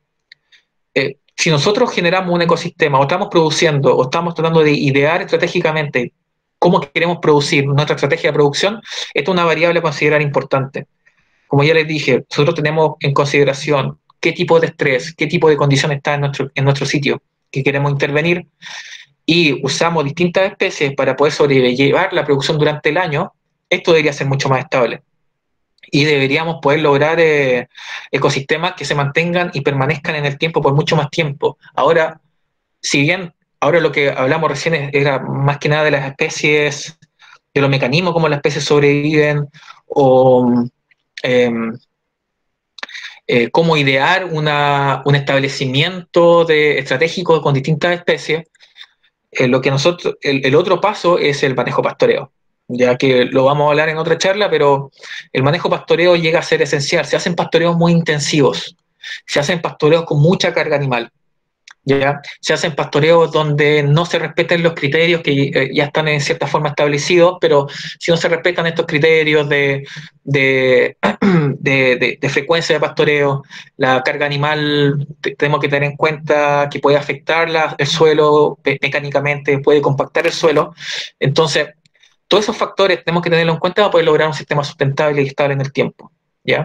eh, si nosotros generamos un ecosistema o estamos produciendo o estamos tratando de idear estratégicamente cómo queremos producir nuestra estrategia de producción, esto es una variable a considerar importante. Como ya les dije, nosotros tenemos en consideración qué tipo de estrés, qué tipo de condición está en nuestro, en nuestro sitio que queremos intervenir, y usamos distintas especies para poder sobrellevar la producción durante el año. Esto debería ser mucho más estable. Y deberíamos poder lograr eh, ecosistemas que se mantengan y permanezcan en el tiempo por mucho más tiempo. Ahora, si bien ahora lo que hablamos recién era más que nada de las especies de los mecanismos como las especies sobreviven, o eh, eh, cómo idear una, un establecimiento de, estratégico con distintas especies. Eh, lo que nosotros, el, el otro paso es el manejo pastoreo, ya que lo vamos a hablar en otra charla, pero el manejo pastoreo llega a ser esencial. Se hacen pastoreos muy intensivos, se hacen pastoreos con mucha carga animal, ¿ya? Se hacen pastoreos donde no se respetan los criterios que eh, ya están en cierta forma establecidos, pero si no se respetan estos criterios de, de, de, de, de frecuencia de pastoreo, la carga animal, te, tenemos que tener en cuenta que puede afectar la, el suelo mecánicamente, puede compactar el suelo. Entonces, todos esos factores tenemos que tenerlo en cuenta para poder lograr un sistema sustentable y estable en el tiempo, ¿ya?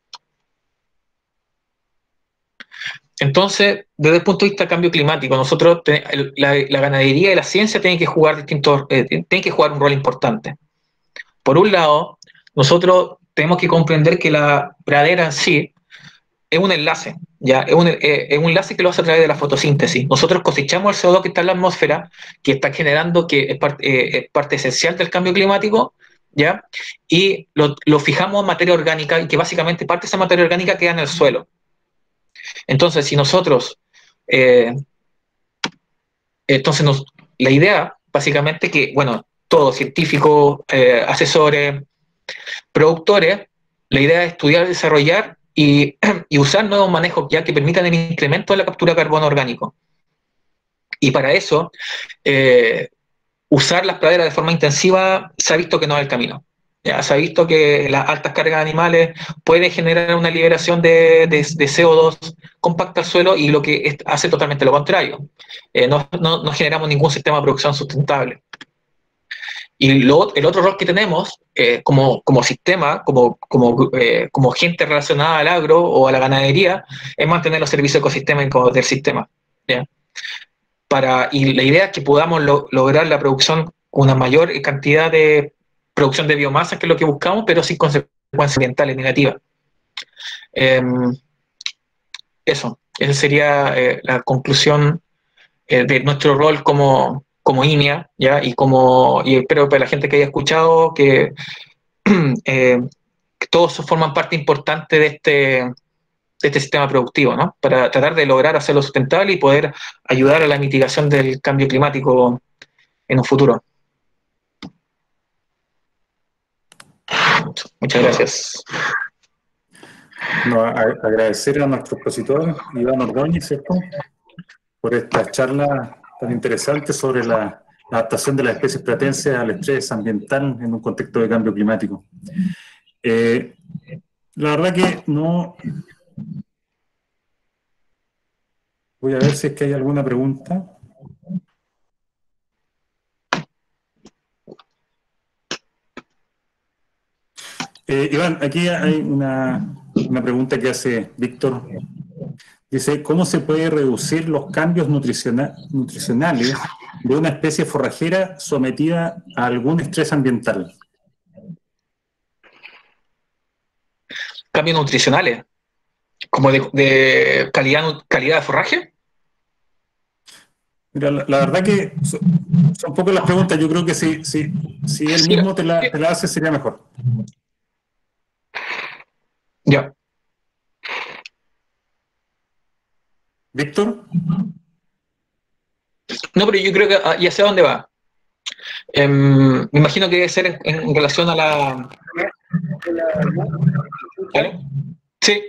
Entonces, desde el punto de vista del cambio climático, nosotros, la, la ganadería y la ciencia tienen que jugar distintos, eh, tienen que jugar un rol importante. Por un lado, nosotros tenemos que comprender que la pradera en sí es un enlace, ¿ya? Es un, eh, es un enlace que lo hace a través de la fotosíntesis. Nosotros cosechamos el C O dos que está en la atmósfera, que está generando, que es parte, eh, es parte esencial del cambio climático, ¿ya? Y lo, lo fijamos en materia orgánica, y que básicamente parte de esa materia orgánica queda en el suelo. Entonces, si nosotros, eh, entonces nos, la idea, básicamente, que, bueno, todos, científicos, eh, asesores, productores, la idea es estudiar, desarrollar y, y usar nuevos manejos ya que permitan el incremento de la captura de carbono orgánico. Y para eso, eh, usar las praderas de forma intensiva se ha visto que no es el camino. Ya se ha visto que las altas cargas animales pueden generar una liberación de, de, de C O dos, compacta el suelo, y lo que es, hace totalmente lo contrario. Eh, no, no, no generamos ningún sistema de producción sustentable. Y lo, el otro rol que tenemos eh, como, como sistema, como, como, eh, como gente relacionada al agro o a la ganadería, es mantener los servicios ecosistémicos del sistema, ¿ya? Para, y la idea es que podamos lo, lograr la producción, una mayor cantidad de producción de biomasa, que es lo que buscamos, pero sin consecuencias ambientales negativas. Eh, eso, esa sería eh, la conclusión eh, de nuestro rol como, como I N E A, ¿ya? Y, como, y espero para la gente que haya escuchado que, eh, que todos forman parte importante de este, de este sistema productivo, ¿no? Para tratar de lograr hacerlo sustentable y poder ayudar a la mitigación del cambio climático en un futuro. Muchas gracias. No, a, agradecer a nuestro expositor, Iván Ordóñez, ¿cierto?, por esta charla tan interesante sobre la, la adaptación de las especies pratenses al estrés ambiental en un contexto de cambio climático. Eh, la verdad que no... Voy a ver si es que hay alguna pregunta. Eh, Iván, aquí hay una, una pregunta que hace Víctor. Dice, ¿cómo se puede reducir los cambios nutriciona, nutricionales de una especie forrajera sometida a algún estrés ambiental? ¿Cambios nutricionales? ¿Como de, de calidad, calidad de forraje? Mira, la, la verdad que son, son pocas las preguntas. Yo creo que si, si, si él Sí, mismo te la, te la hace, sería mejor. Ya. ¿Víctor? No, pero yo creo que ya sé a dónde va. Eh, me imagino que debe ser en, en relación a la... ¿Vale? Sí.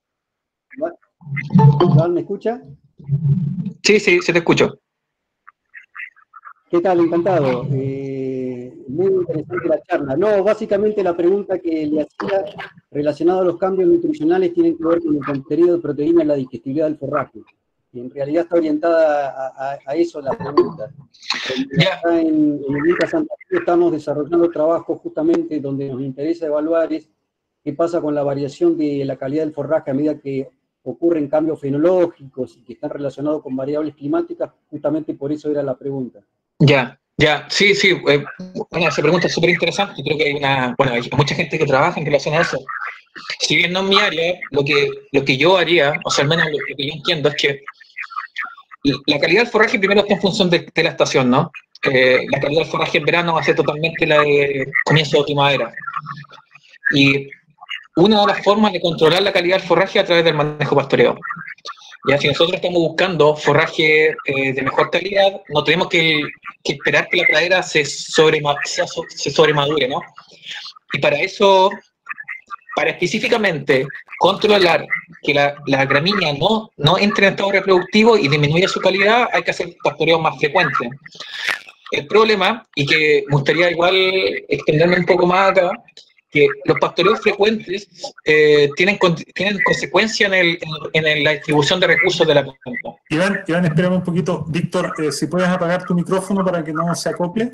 ¿Me escucha? Sí, sí, se te escucho. ¿Qué tal? Encantado. Eh, muy interesante la charla. No, básicamente la pregunta que le hacía relacionada a los cambios nutricionales tienen que ver con el contenido de proteína en la digestibilidad del forraje. Y en realidad está orientada a, a, a eso la pregunta. Ya. Acá en, en el INTA Santa Fe estamos desarrollando trabajos justamente donde nos interesa evaluar es qué pasa con la variación de la calidad del forraje a medida que ocurren cambios fenológicos y que están relacionados con variables climáticas. Justamente por eso era la pregunta. Ya, ya, sí, sí. Eh, bueno, esa pregunta es súper interesante. Creo que hay una, bueno, hay mucha gente que trabaja en relación a eso. Si bien no es mi área, lo que, lo que yo haría, o sea, al menos lo, lo que yo entiendo es que la calidad del forraje primero está en función de, de la estación, ¿no? eh, la calidad del forraje en verano va a ser totalmente la de comienzo de primavera. Y una de las formas de controlar la calidad del forraje es a través del manejo pastoreo. Ya, si nosotros estamos buscando forraje eh, de mejor calidad, no tenemos que, que esperar que la pradera se, sobrema, se, se sobremadure, ¿no? Y para eso, para específicamente controlar que la, la gramínea no, no entre en estado reproductivo y disminuya su calidad, hay que hacer pastoreo más frecuente. El problema, y que me gustaría igual extenderme un poco más acá, que los pastoreos frecuentes eh, tienen, tienen consecuencia en, el, en, en la distribución de recursos de la planta. Iván, Iván, espérame un poquito. Víctor, eh, si puedes apagar tu micrófono para que no se acople.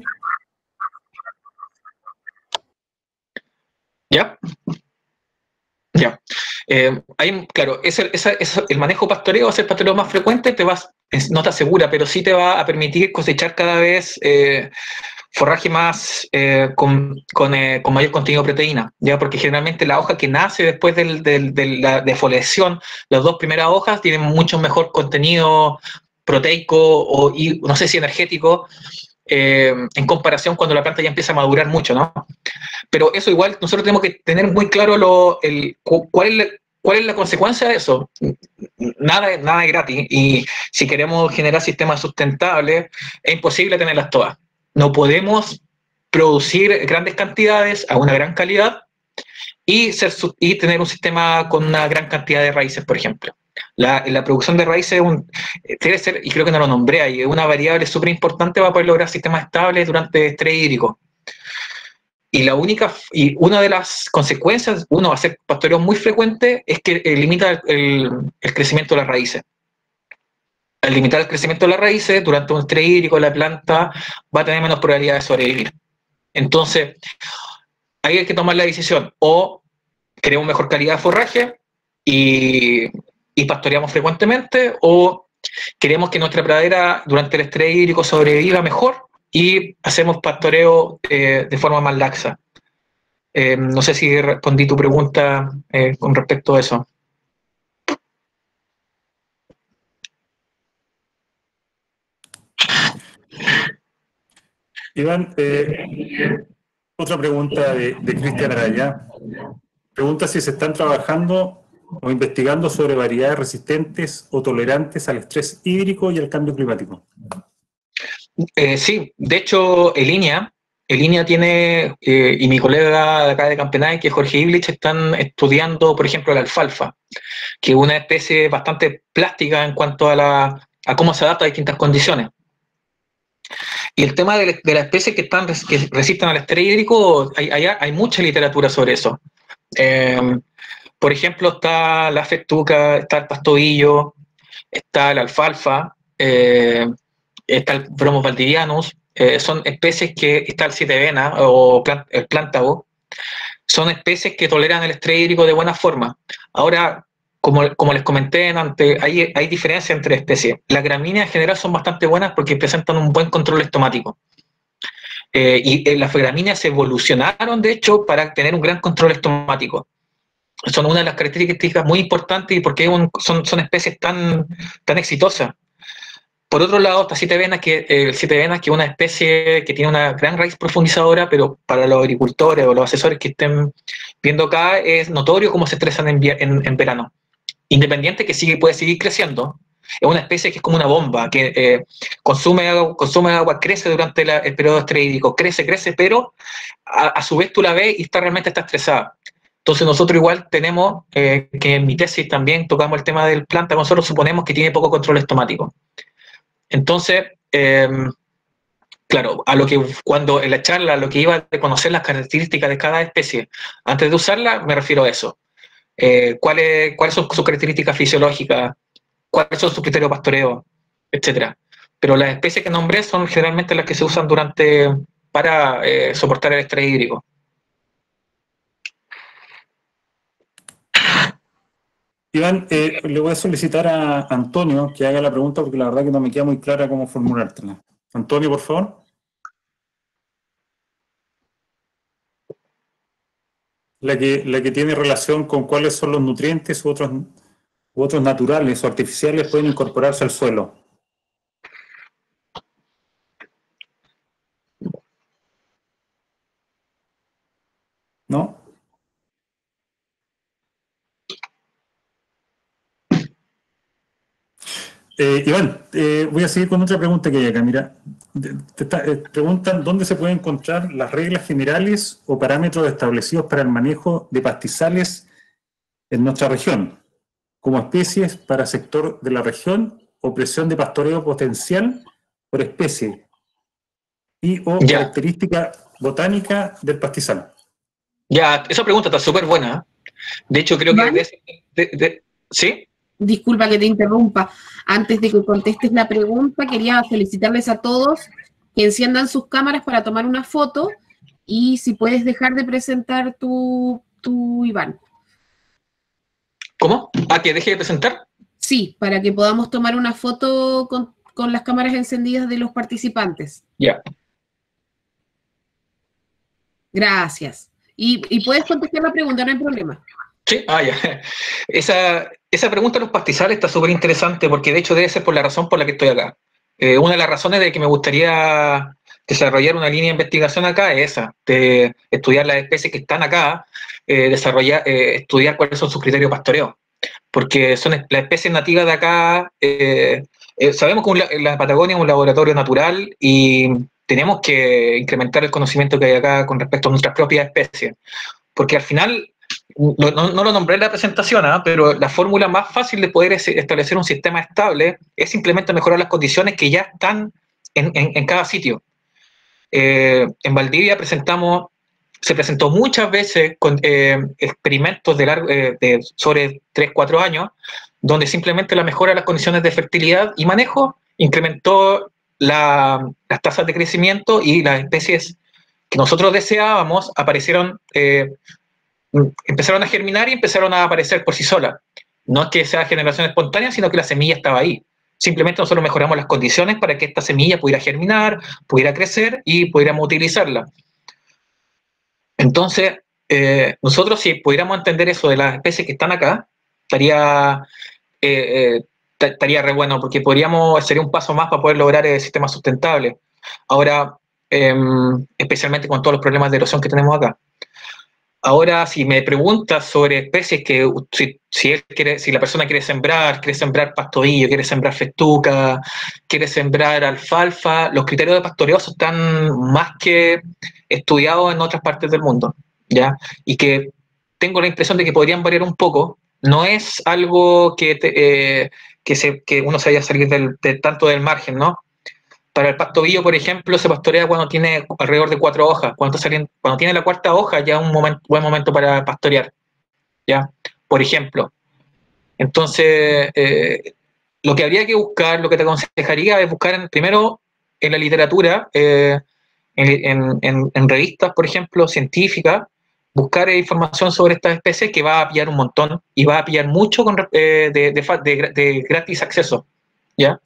¿Ya? Ya. Eh, hay, claro, ese, esa, esa, el manejo pastoreo, hacer pastoreo más frecuente, te vas, no te asegura, pero sí te va a permitir cosechar cada vez eh, forraje más eh, con, con, eh, con mayor contenido de proteína, ¿ya? Porque generalmente la hoja que nace después del, del, de la defoliación, las dos primeras hojas tienen mucho mejor contenido proteico o, y, no sé si energético, eh, en comparación cuando la planta ya empieza a madurar mucho, ¿no? Pero eso igual nosotros tenemos que tener muy claro lo, el, cuál, es la, cuál es la consecuencia de eso. Nada, nada es gratis, y si queremos generar sistemas sustentables es imposible tenerlas todas. No podemos producir grandes cantidades a una gran calidad y, ser, y tener un sistema con una gran cantidad de raíces, por ejemplo. La, la producción de raíces un, debe ser, y creo que no lo nombré ahí, es una variable súper importante para poder lograr sistemas estables durante estrés hídrico. Y la única, y una de las consecuencias, uno, hacer pastoreo muy frecuente, es que eh, limita el, el crecimiento de las raíces. Al limitar el crecimiento de las raíces, durante un estrés hídrico, la planta va a tener menos probabilidad de sobrevivir. Entonces, ahí hay que tomar la decisión, o queremos mejor calidad de forraje y, y pastoreamos frecuentemente, o queremos que nuestra pradera durante el estrés hídrico sobreviva mejor y hacemos pastoreo eh, de forma más laxa. Eh, no sé si respondí tu pregunta eh, con respecto a eso. Iván, eh, otra pregunta de, de Cristian Araya. Pregunta si se están trabajando o investigando sobre variedades resistentes o tolerantes al estrés hídrico y al cambio climático. Eh, sí, de hecho, Elinia, Elinia tiene, eh, y mi colega de acá de Campenay, que es Jorge Iblich, están estudiando, por ejemplo, la alfalfa, que es una especie bastante plástica en cuanto a, la, a cómo se adapta a distintas condiciones. Y el tema de, de las especies que, están, que resisten al estrés hídrico, hay, hay, hay mucha literatura sobre eso. Eh, por ejemplo, está la festuca, está el pastobillo, está la alfalfa, eh, está el Bromus valdivianus, eh, son especies que, está el siete vena o plant, el plántago, son especies que toleran el estrés hídrico de buena forma. Ahora, como, como les comenté antes, hay, hay diferencia entre especies. Las gramíneas en general son bastante buenas porque presentan un buen control estomático. Eh, y eh, las gramíneas evolucionaron, de hecho, para tener un gran control estomático. Son una de las características muy importantes y porque un, son, son especies tan, tan exitosas. Por otro lado, está siete venas, que, eh, el siete venas, que es una especie que tiene una gran raíz profundizadora, pero para los agricultores o los asesores que estén viendo acá, es notorio cómo se estresan en, en, en verano. Independiente que sigue, puede seguir creciendo, es una especie que es como una bomba, que eh, consume, agua, consume agua, crece durante la, el periodo estrés hídrico, crece, crece, pero a, a su vez tú la ves y está, realmente está estresada. Entonces nosotros igual tenemos, eh, que en mi tesis también tocamos el tema del planta, nosotros suponemos que tiene poco control estomático. Entonces, eh, claro, a lo que cuando en la charla a lo que iba a conocer las características de cada especie, antes de usarla, me refiero a eso. Eh, ¿cuáles, ¿Cuáles son sus características fisiológicas? ¿Cuáles son sus criterios de pastoreo? Etcétera. Pero las especies que nombré son generalmente las que se usan durante para eh, soportar el estrés hídrico. Iván, eh, le voy a solicitar a Antonio que haga la pregunta porque la verdad que no me queda muy clara cómo formulártela. Antonio, por favor. La que, la que tiene relación con cuáles son los nutrientes u otros, u otros naturales o artificiales pueden incorporarse al suelo. ¿No? Eh, Iván, eh, voy a seguir con otra pregunta que hay acá. Mira, te está, eh, preguntan dónde se pueden encontrar las reglas generales o parámetros establecidos para el manejo de pastizales en nuestra región, como especies para sector de la región o presión de pastoreo potencial por especie y o Ya. característica botánica del pastizal. Ya, esa pregunta está súper buena. De hecho, creo ¿Vale? que... De, de, de, ¿sí? Disculpa que te interrumpa. Antes de que contestes la pregunta, quería felicitarles a todos que enciendan sus cámaras para tomar una foto y si puedes dejar de presentar tu, tu Iván. ¿Cómo? ¿Ah, que deje de presentar? Sí, para que podamos tomar una foto con, con las cámaras encendidas de los participantes. Ya. Gracias. Y, y puedes contestar la pregunta, no hay problema. Sí, ah, ya. Esa, esa pregunta de los pastizales está súper interesante porque de hecho debe ser por la razón por la que estoy acá. Eh, una de las razones de que me gustaría desarrollar una línea de investigación acá es esa, de estudiar las especies que están acá, eh, desarrollar, eh, estudiar cuáles son sus criterios de pastoreo. Porque son las especies nativas de acá, eh, eh, sabemos que un, la Patagonia es un laboratorio natural y tenemos que incrementar el conocimiento que hay acá con respecto a nuestras propias especies. Porque al final... No, no, no lo nombré en la presentación, ¿eh? Pero la fórmula más fácil de poder establecer un sistema estable es simplemente mejorar las condiciones que ya están en, en, en cada sitio. Eh, en Valdivia presentamos, se presentó muchas veces con eh, experimentos de, largo, eh, de sobre tres, cuatro años, donde simplemente la mejora de las condiciones de fertilidad y manejo incrementó la, las tasas de crecimiento y las especies que nosotros deseábamos aparecieron... Eh, empezaron a germinar y empezaron a aparecer por sí solas. No es que sea generación espontánea, sino que la semilla estaba ahí. Simplemente nosotros mejoramos las condiciones para que esta semilla pudiera germinar, pudiera crecer y pudiéramos utilizarla. Entonces, eh, nosotros si pudiéramos entender eso de las especies que están acá, estaría, eh, eh, estaría re bueno, porque podríamos, sería un paso más para poder lograr el sistema sustentable. Ahora, eh, especialmente con todos los problemas de erosión que tenemos acá. Ahora, si me preguntas sobre especies que si, si, él quiere, si la persona quiere sembrar, quiere sembrar pastoillo, quiere sembrar festuca, quiere sembrar alfalfa, los criterios de pastoreo están más que estudiados en otras partes del mundo, ¿ya? Y que tengo la impresión de que podrían variar un poco. No es algo que, te, eh, que, se, que uno se vaya a salir del, de, tanto del margen, ¿no? Para el pastoillo, por ejemplo, se pastorea cuando tiene alrededor de cuatro hojas. Cuando, saliendo, cuando tiene la cuarta hoja, ya es un momento, buen momento para pastorear, ¿ya? Por ejemplo. Entonces, eh, lo que habría que buscar, lo que te aconsejaría es buscar en, primero en la literatura, eh, en, en, en, en revistas, por ejemplo, científicas, buscar información sobre estas especies que va a pillar un montón y va a pillar mucho con, eh, de, de, de, de gratis acceso, ¿ya?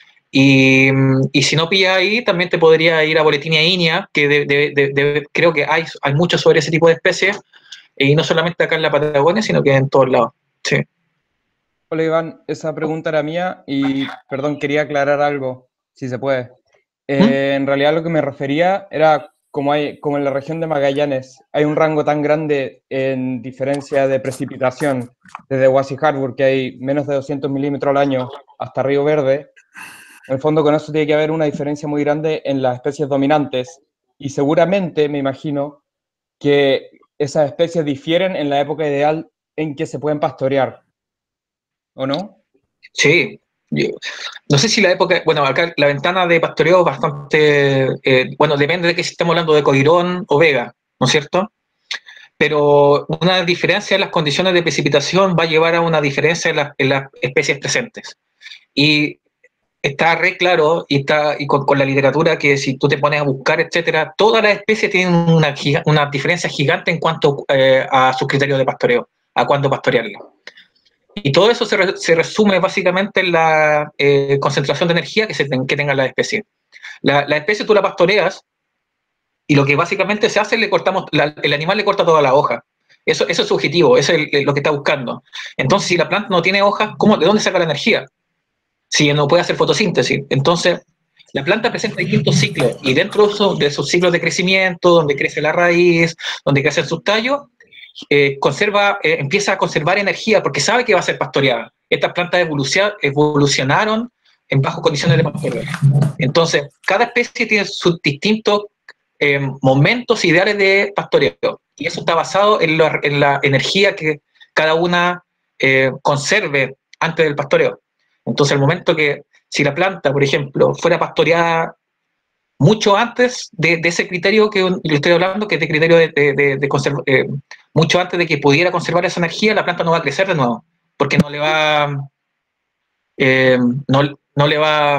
Y, y si no pilla ahí, también te podría ir a Boletín Inia, que de, de, de, de, creo que hay, hay mucho sobre ese tipo de especies, y no solamente acá en la Patagonia, sino que en todos lados. Sí. Hola Iván, esa pregunta era mía y, perdón, quería aclarar algo, si se puede. Eh, ¿Mm? En realidad lo que me refería era como, hay, como en la región de Magallanes hay un rango tan grande en diferencia de precipitación, desde Huasi Harbor, que hay menos de doscientos milímetros al año, hasta Río Verde. En el fondo, con eso tiene que haber una diferencia muy grande en las especies dominantes y seguramente, me imagino, que esas especies difieren en la época ideal en que se pueden pastorear, ¿o no? Sí. Yo, no sé si la época... Bueno, acá la ventana de pastoreo es bastante... Eh, bueno, depende de que si estamos hablando de Coirón o Vega, ¿no es cierto? Pero una diferencia en las condiciones de precipitación va a llevar a una diferencia en, la, en las especies presentes. Y está re claro, y, está, y con, con la literatura, que si tú te pones a buscar, etcétera, todas las especies tienen una, una diferencia gigante en cuanto eh, a sus criterios de pastoreo, a cuándo pastorearla. Y todo eso se, re, se resume básicamente en la eh, concentración de energía que, se ten, que tengan las especies. La, la especie tú la pastoreas, y lo que básicamente se hace es le cortamos, la, el animal le corta toda la hoja. Eso, eso es su objetivo, eso es el, lo que está buscando. Entonces, si la planta no tiene hojas, ¿cómo, ¿de dónde saca la energía? Si no puede hacer fotosíntesis. Entonces, La planta presenta distintos ciclos y dentro de esos, de esos ciclos de crecimiento, donde crece la raíz, donde crecen sus tallos, eh, conserva, eh, empieza a conservar energía porque sabe que va a ser pastoreada. Estas plantas evolucionaron en bajo condiciones de pastoreo. Entonces, cada especie tiene sus distintos eh, momentos ideales de pastoreo y eso está basado en la, en la energía que cada una eh, conserve antes del pastoreo. Entonces, el momento que si la planta, por ejemplo, fuera pastoreada mucho antes de, de ese criterio que le estoy hablando, que es de criterio de, de, de, de conserva, eh, mucho antes de que pudiera conservar esa energía, la planta no va a crecer de nuevo, porque no le va, eh, no, no le va,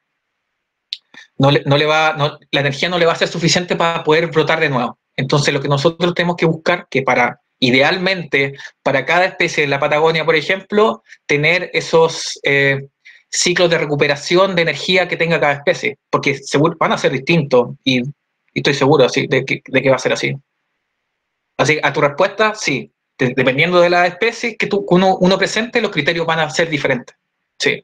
no le, no le va, no, la energía no le va a ser suficiente para poder brotar de nuevo. Entonces, lo que nosotros tenemos que buscar, que para, idealmente, para cada especie de la Patagonia, por ejemplo, tener esos eh, ciclos de recuperación de energía que tenga cada especie, porque seguro, van a ser distintos y, y estoy seguro así, de, que, de que va a ser así. Así, a tu respuesta, sí. De, dependiendo de la especie que tú, uno, uno presente, los criterios van a ser diferentes. Sí.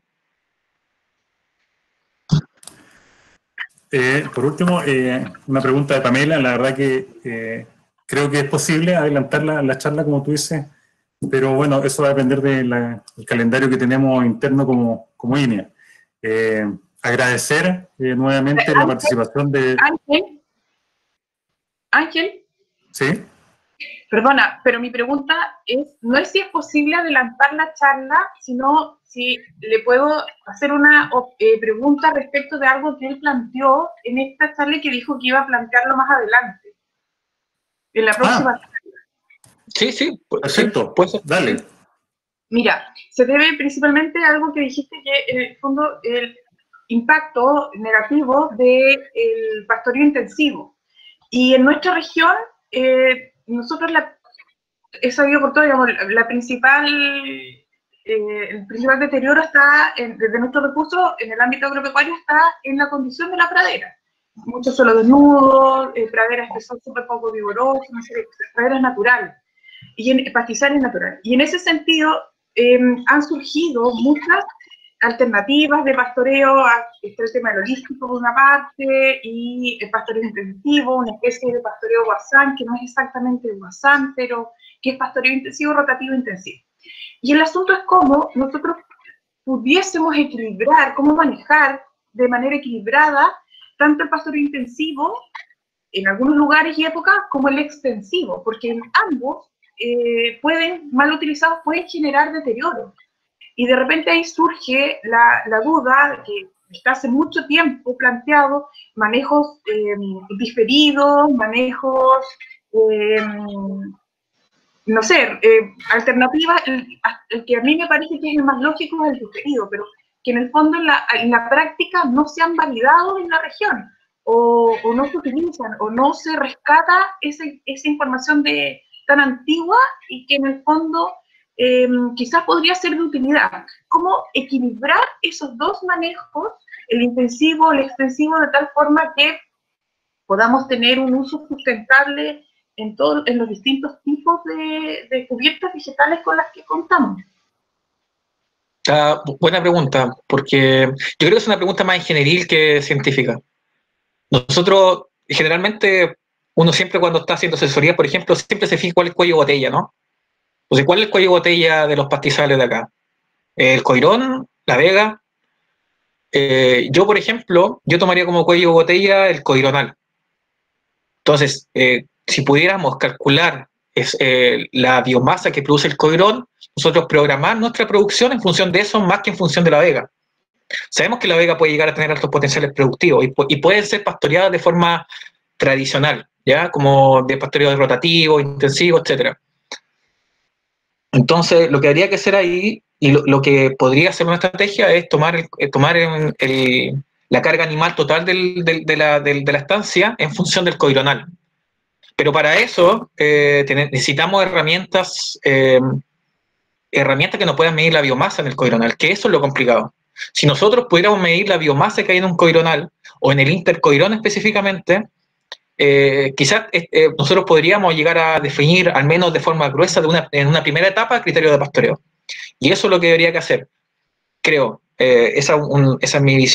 Eh, por último, eh, una pregunta de Pamela. La verdad que eh, creo que es posible adelantar la, la charla, como tú dices, pero bueno, eso va a depender del de calendario que tenemos interno como, como I N E A. Eh, agradecer eh, nuevamente Ángel, la participación de... Ángel. Ángel. Sí. Perdona, pero mi pregunta es, no es si es posible adelantar la charla, sino si le puedo hacer una eh, pregunta respecto de algo que él planteó en esta charla y que dijo que iba a plantearlo más adelante, en la próxima ah. charla. Sí, sí. Perfecto, pues dale. Mira, se debe principalmente a algo que dijiste que en el fondo el impacto negativo del pastoreo intensivo. Y en nuestra región, eh, nosotros la, he sabido por todo, digamos, la, la principal, eh, el principal deterioro está, en, desde nuestros recursos, en el ámbito agropecuario, está en la condición de la pradera. Muchos suelos desnudos, eh, praderas que son súper poco vigorosas, no sé, praderas naturales, y en, pastizales naturales. Y en ese sentido, eh, han surgido muchas alternativas de pastoreo. Está el tema del holístico por una parte, y el pastoreo intensivo, una especie de pastoreo guasán, que no es exactamente guasán, pero que es pastoreo intensivo, rotativo intensivo. Y el asunto es cómo nosotros pudiésemos equilibrar, cómo manejar de manera equilibrada tanto el pastoreo intensivo, en algunos lugares y épocas, como el extensivo, porque en ambos eh, pueden, mal utilizados, pueden generar deterioro. Y de repente ahí surge la, la duda que está hace mucho tiempo planteado, manejos eh, diferidos, manejos, eh, no sé, eh, alternativas. El, el que a mí me parece que es el más lógico es el diferido, pero que en el fondo en la, en la práctica no se han validado en la región, o, o no se utilizan, o no se rescata ese, esa información de, tan antigua y que en el fondo Eh, quizás podría ser de utilidad. ¿Cómo equilibrar esos dos manejos, el intensivo, el extensivo, de tal forma que podamos tener un uso sustentable en, todo, en los distintos tipos de, de cubiertas vegetales con las que contamos? Uh, buena pregunta, porque yo creo que es una pregunta más ingenieril que científica. Nosotros, generalmente, uno siempre cuando está haciendo asesoría, por ejemplo, siempre se fija cuál es el cuello de botella, ¿no? Entonces, ¿cuál es el cuello de botella de los pastizales de acá? El coirón, la vega. Eh, yo, por ejemplo, yo tomaría como cuello de botella el coironal. Entonces, eh, si pudiéramos calcular es, eh, la biomasa que produce el coirón, nosotros programar nuestra producción en función de eso más que en función de la vega. Sabemos que la vega puede llegar a tener altos potenciales productivos y, y pueden ser pastoreadas de forma tradicional, ¿ya? Como de pastoreo rotativo, intensivo, etcétera. Entonces, lo que habría que hacer ahí, y lo, lo que podría ser una estrategia, es tomar, el, tomar el, el, la carga animal total del, del, de, la, del, de la estancia en función del coironal. Pero para eso eh, tener, necesitamos herramientas, eh, herramientas que nos puedan medir la biomasa en el coironal, que eso es lo complicado. Si nosotros pudiéramos medir la biomasa que hay en un coironal, o en el intercoirón específicamente, Eh, quizás eh, nosotros podríamos llegar a definir, al menos de forma gruesa, de una, en una primera etapa, el criterio de pastoreo. Y eso es lo que debería que hacer, creo. Eh, esa, un, esa es mi visión.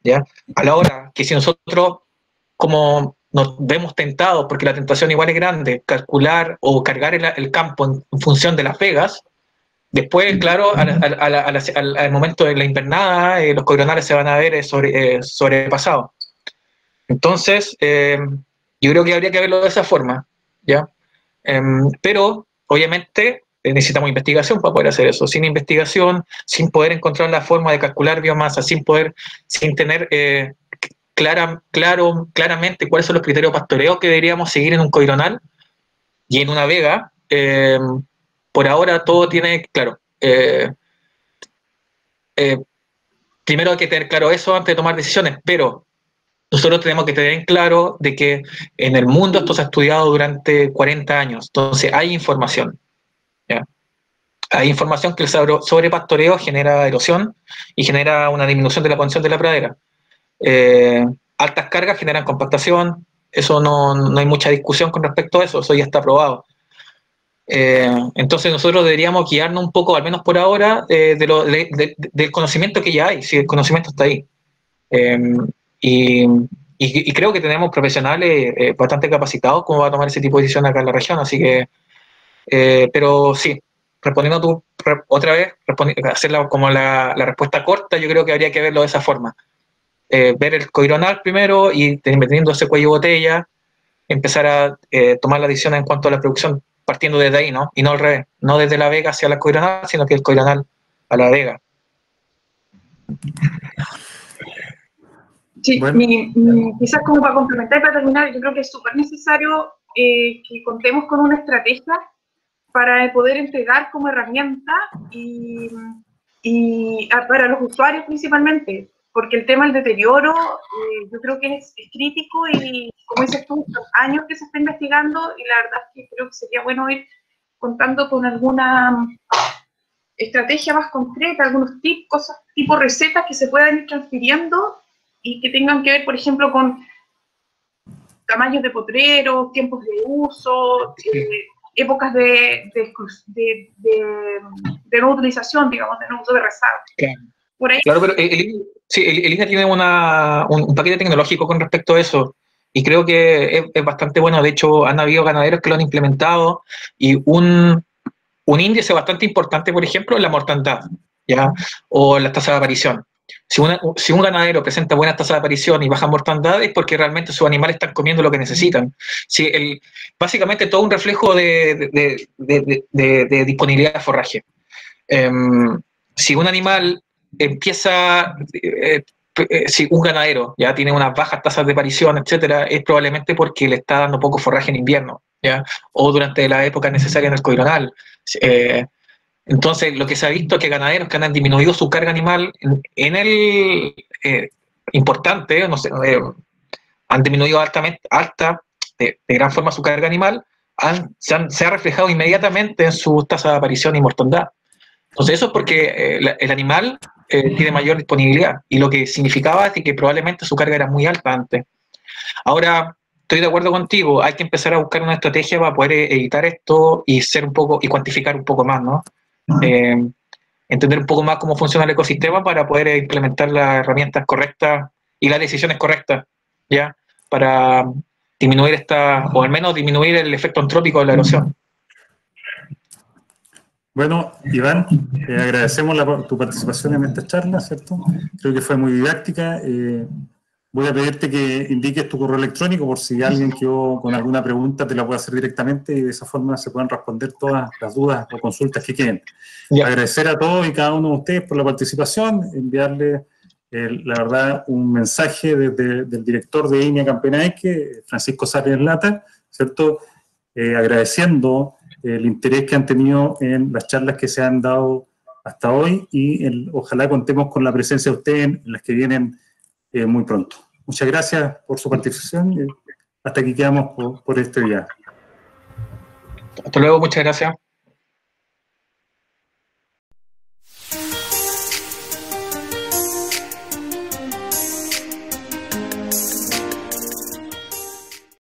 ¿ya? A la hora que si nosotros, como nos vemos tentados, porque la tentación igual es grande, calcular o cargar el, el campo en, en función de las vegas, después, claro, al, al, al, al, al, al momento de la invernada, eh, los coronales se van a ver eh, sobre, eh, sobrepasados. Entonces, eh, yo creo que habría que verlo de esa forma, ¿ya? Eh, pero, obviamente, eh, necesitamos investigación para poder hacer eso. Sin investigación, sin poder encontrar la forma de calcular biomasa, sin poder, sin tener eh, clara, claro, claramente cuáles son los criterios de pastoreo que deberíamos seguir en un coironal y en una vega, eh, por ahora todo tiene, claro, eh, eh, primero hay que tener claro eso antes de tomar decisiones, pero nosotros tenemos que tener en claro de que en el mundo esto se ha estudiado durante cuarenta años, entonces hay información, ¿ya? Hay información que el sobrepastoreo genera erosión y genera una disminución de la condición de la pradera. Eh, altas cargas generan compactación, eso no, no hay mucha discusión con respecto a eso, eso ya está probado. Eh, entonces nosotros deberíamos guiarnos un poco, al menos por ahora, eh, de lo, de, de, del conocimiento que ya hay, si el conocimiento está ahí. Eh, y, y, y creo que tenemos profesionales eh, bastante capacitados como va a tomar ese tipo de decisión acá en la región, así que, eh, pero sí, respondiendo a tu, re, otra vez, hacerla como la, la respuesta corta, yo creo que habría que verlo de esa forma. Eh, ver el coironal primero y teniendo ese cuello botella, empezar a eh, tomar la decisión en cuanto a la producción partiendo desde ahí, ¿no? Y no al revés, no desde la vega hacia la coironal, sino que el coironal a la vega. Sí, bueno. mi, mi, quizás como para complementar y para terminar, yo creo que es súper necesario eh, que contemos con una estrategia para poder entregar como herramienta y, y a, para los usuarios principalmente, porque el tema del deterioro eh, yo creo que es, es crítico y como dices tú, los años que se está investigando y la verdad es que creo que sería bueno ir contando con alguna estrategia más concreta, algunos tips, cosas tipo recetas que se puedan ir transfiriendo y que tengan que ver, por ejemplo, con tamaños de potreros, tiempos de uso, eh, épocas de, de, de, de, de no utilización, digamos, de no uso de rezado. Claro. Por ahí. Claro, pero el, sí, el, el I N A tiene una, un, un paquete tecnológico con respecto a eso, y creo que es, es bastante bueno. De hecho, han habido ganaderos que lo han implementado, y un, un índice bastante importante, por ejemplo, es la mortandad, ¿ya? O la tasa de aparición. Si, una, si un ganadero presenta buenas tasas de aparición y baja mortandad, es porque realmente sus animales están comiendo lo que necesitan. Si el, básicamente todo un reflejo de, de, de, de, de, de disponibilidad de forraje. Eh, si un animal empieza, eh, eh, si un ganadero ya tiene unas bajas tasas de aparición, etcétera, es probablemente porque le está dando poco forraje en invierno, ¿ya? O durante la época necesaria en el coironal. Eh, entonces, lo que se ha visto es que ganaderos que han disminuido su carga animal en, en el eh, importante, no sé, eh, han disminuido altamente, alta, de, de gran forma su carga animal, han, se, han, se ha reflejado inmediatamente en su tasa de aparición y mortandad. Entonces, eso es porque eh, la, el animal eh, tiene mayor disponibilidad, y lo que significaba es que probablemente su carga era muy alta antes. Ahora, estoy de acuerdo contigo, hay que empezar a buscar una estrategia para poder evitar esto y ser un poco, y cuantificar un poco más, ¿no? Eh, entender un poco más cómo funciona el ecosistema para poder implementar las herramientas correctas y las decisiones correctas, ¿ya? Para disminuir esta, o al menos disminuir el efecto antrópico de la erosión. Bueno, Iván, eh, agradecemos la, tu participación en esta charla, ¿cierto? Creo que fue muy didáctica. Eh, voy a pedirte que indiques tu correo electrónico por si alguien quedó con alguna pregunta, te la puede hacer directamente y de esa forma se pueden responder todas las dudas o consultas que queden. Yeah. Agradecer a todos y cada uno de ustedes por la participación, enviarle, eh, la verdad, un mensaje desde del director de I N A Campenaeque, Francisco Sáenz Lata, ¿cierto? Eh, agradeciendo el interés que han tenido en las charlas que se han dado hasta hoy y el, ojalá contemos con la presencia de ustedes en las que vienen eh, muy pronto. Muchas gracias por su participación y hasta aquí quedamos por, por este día. Hasta luego, muchas gracias.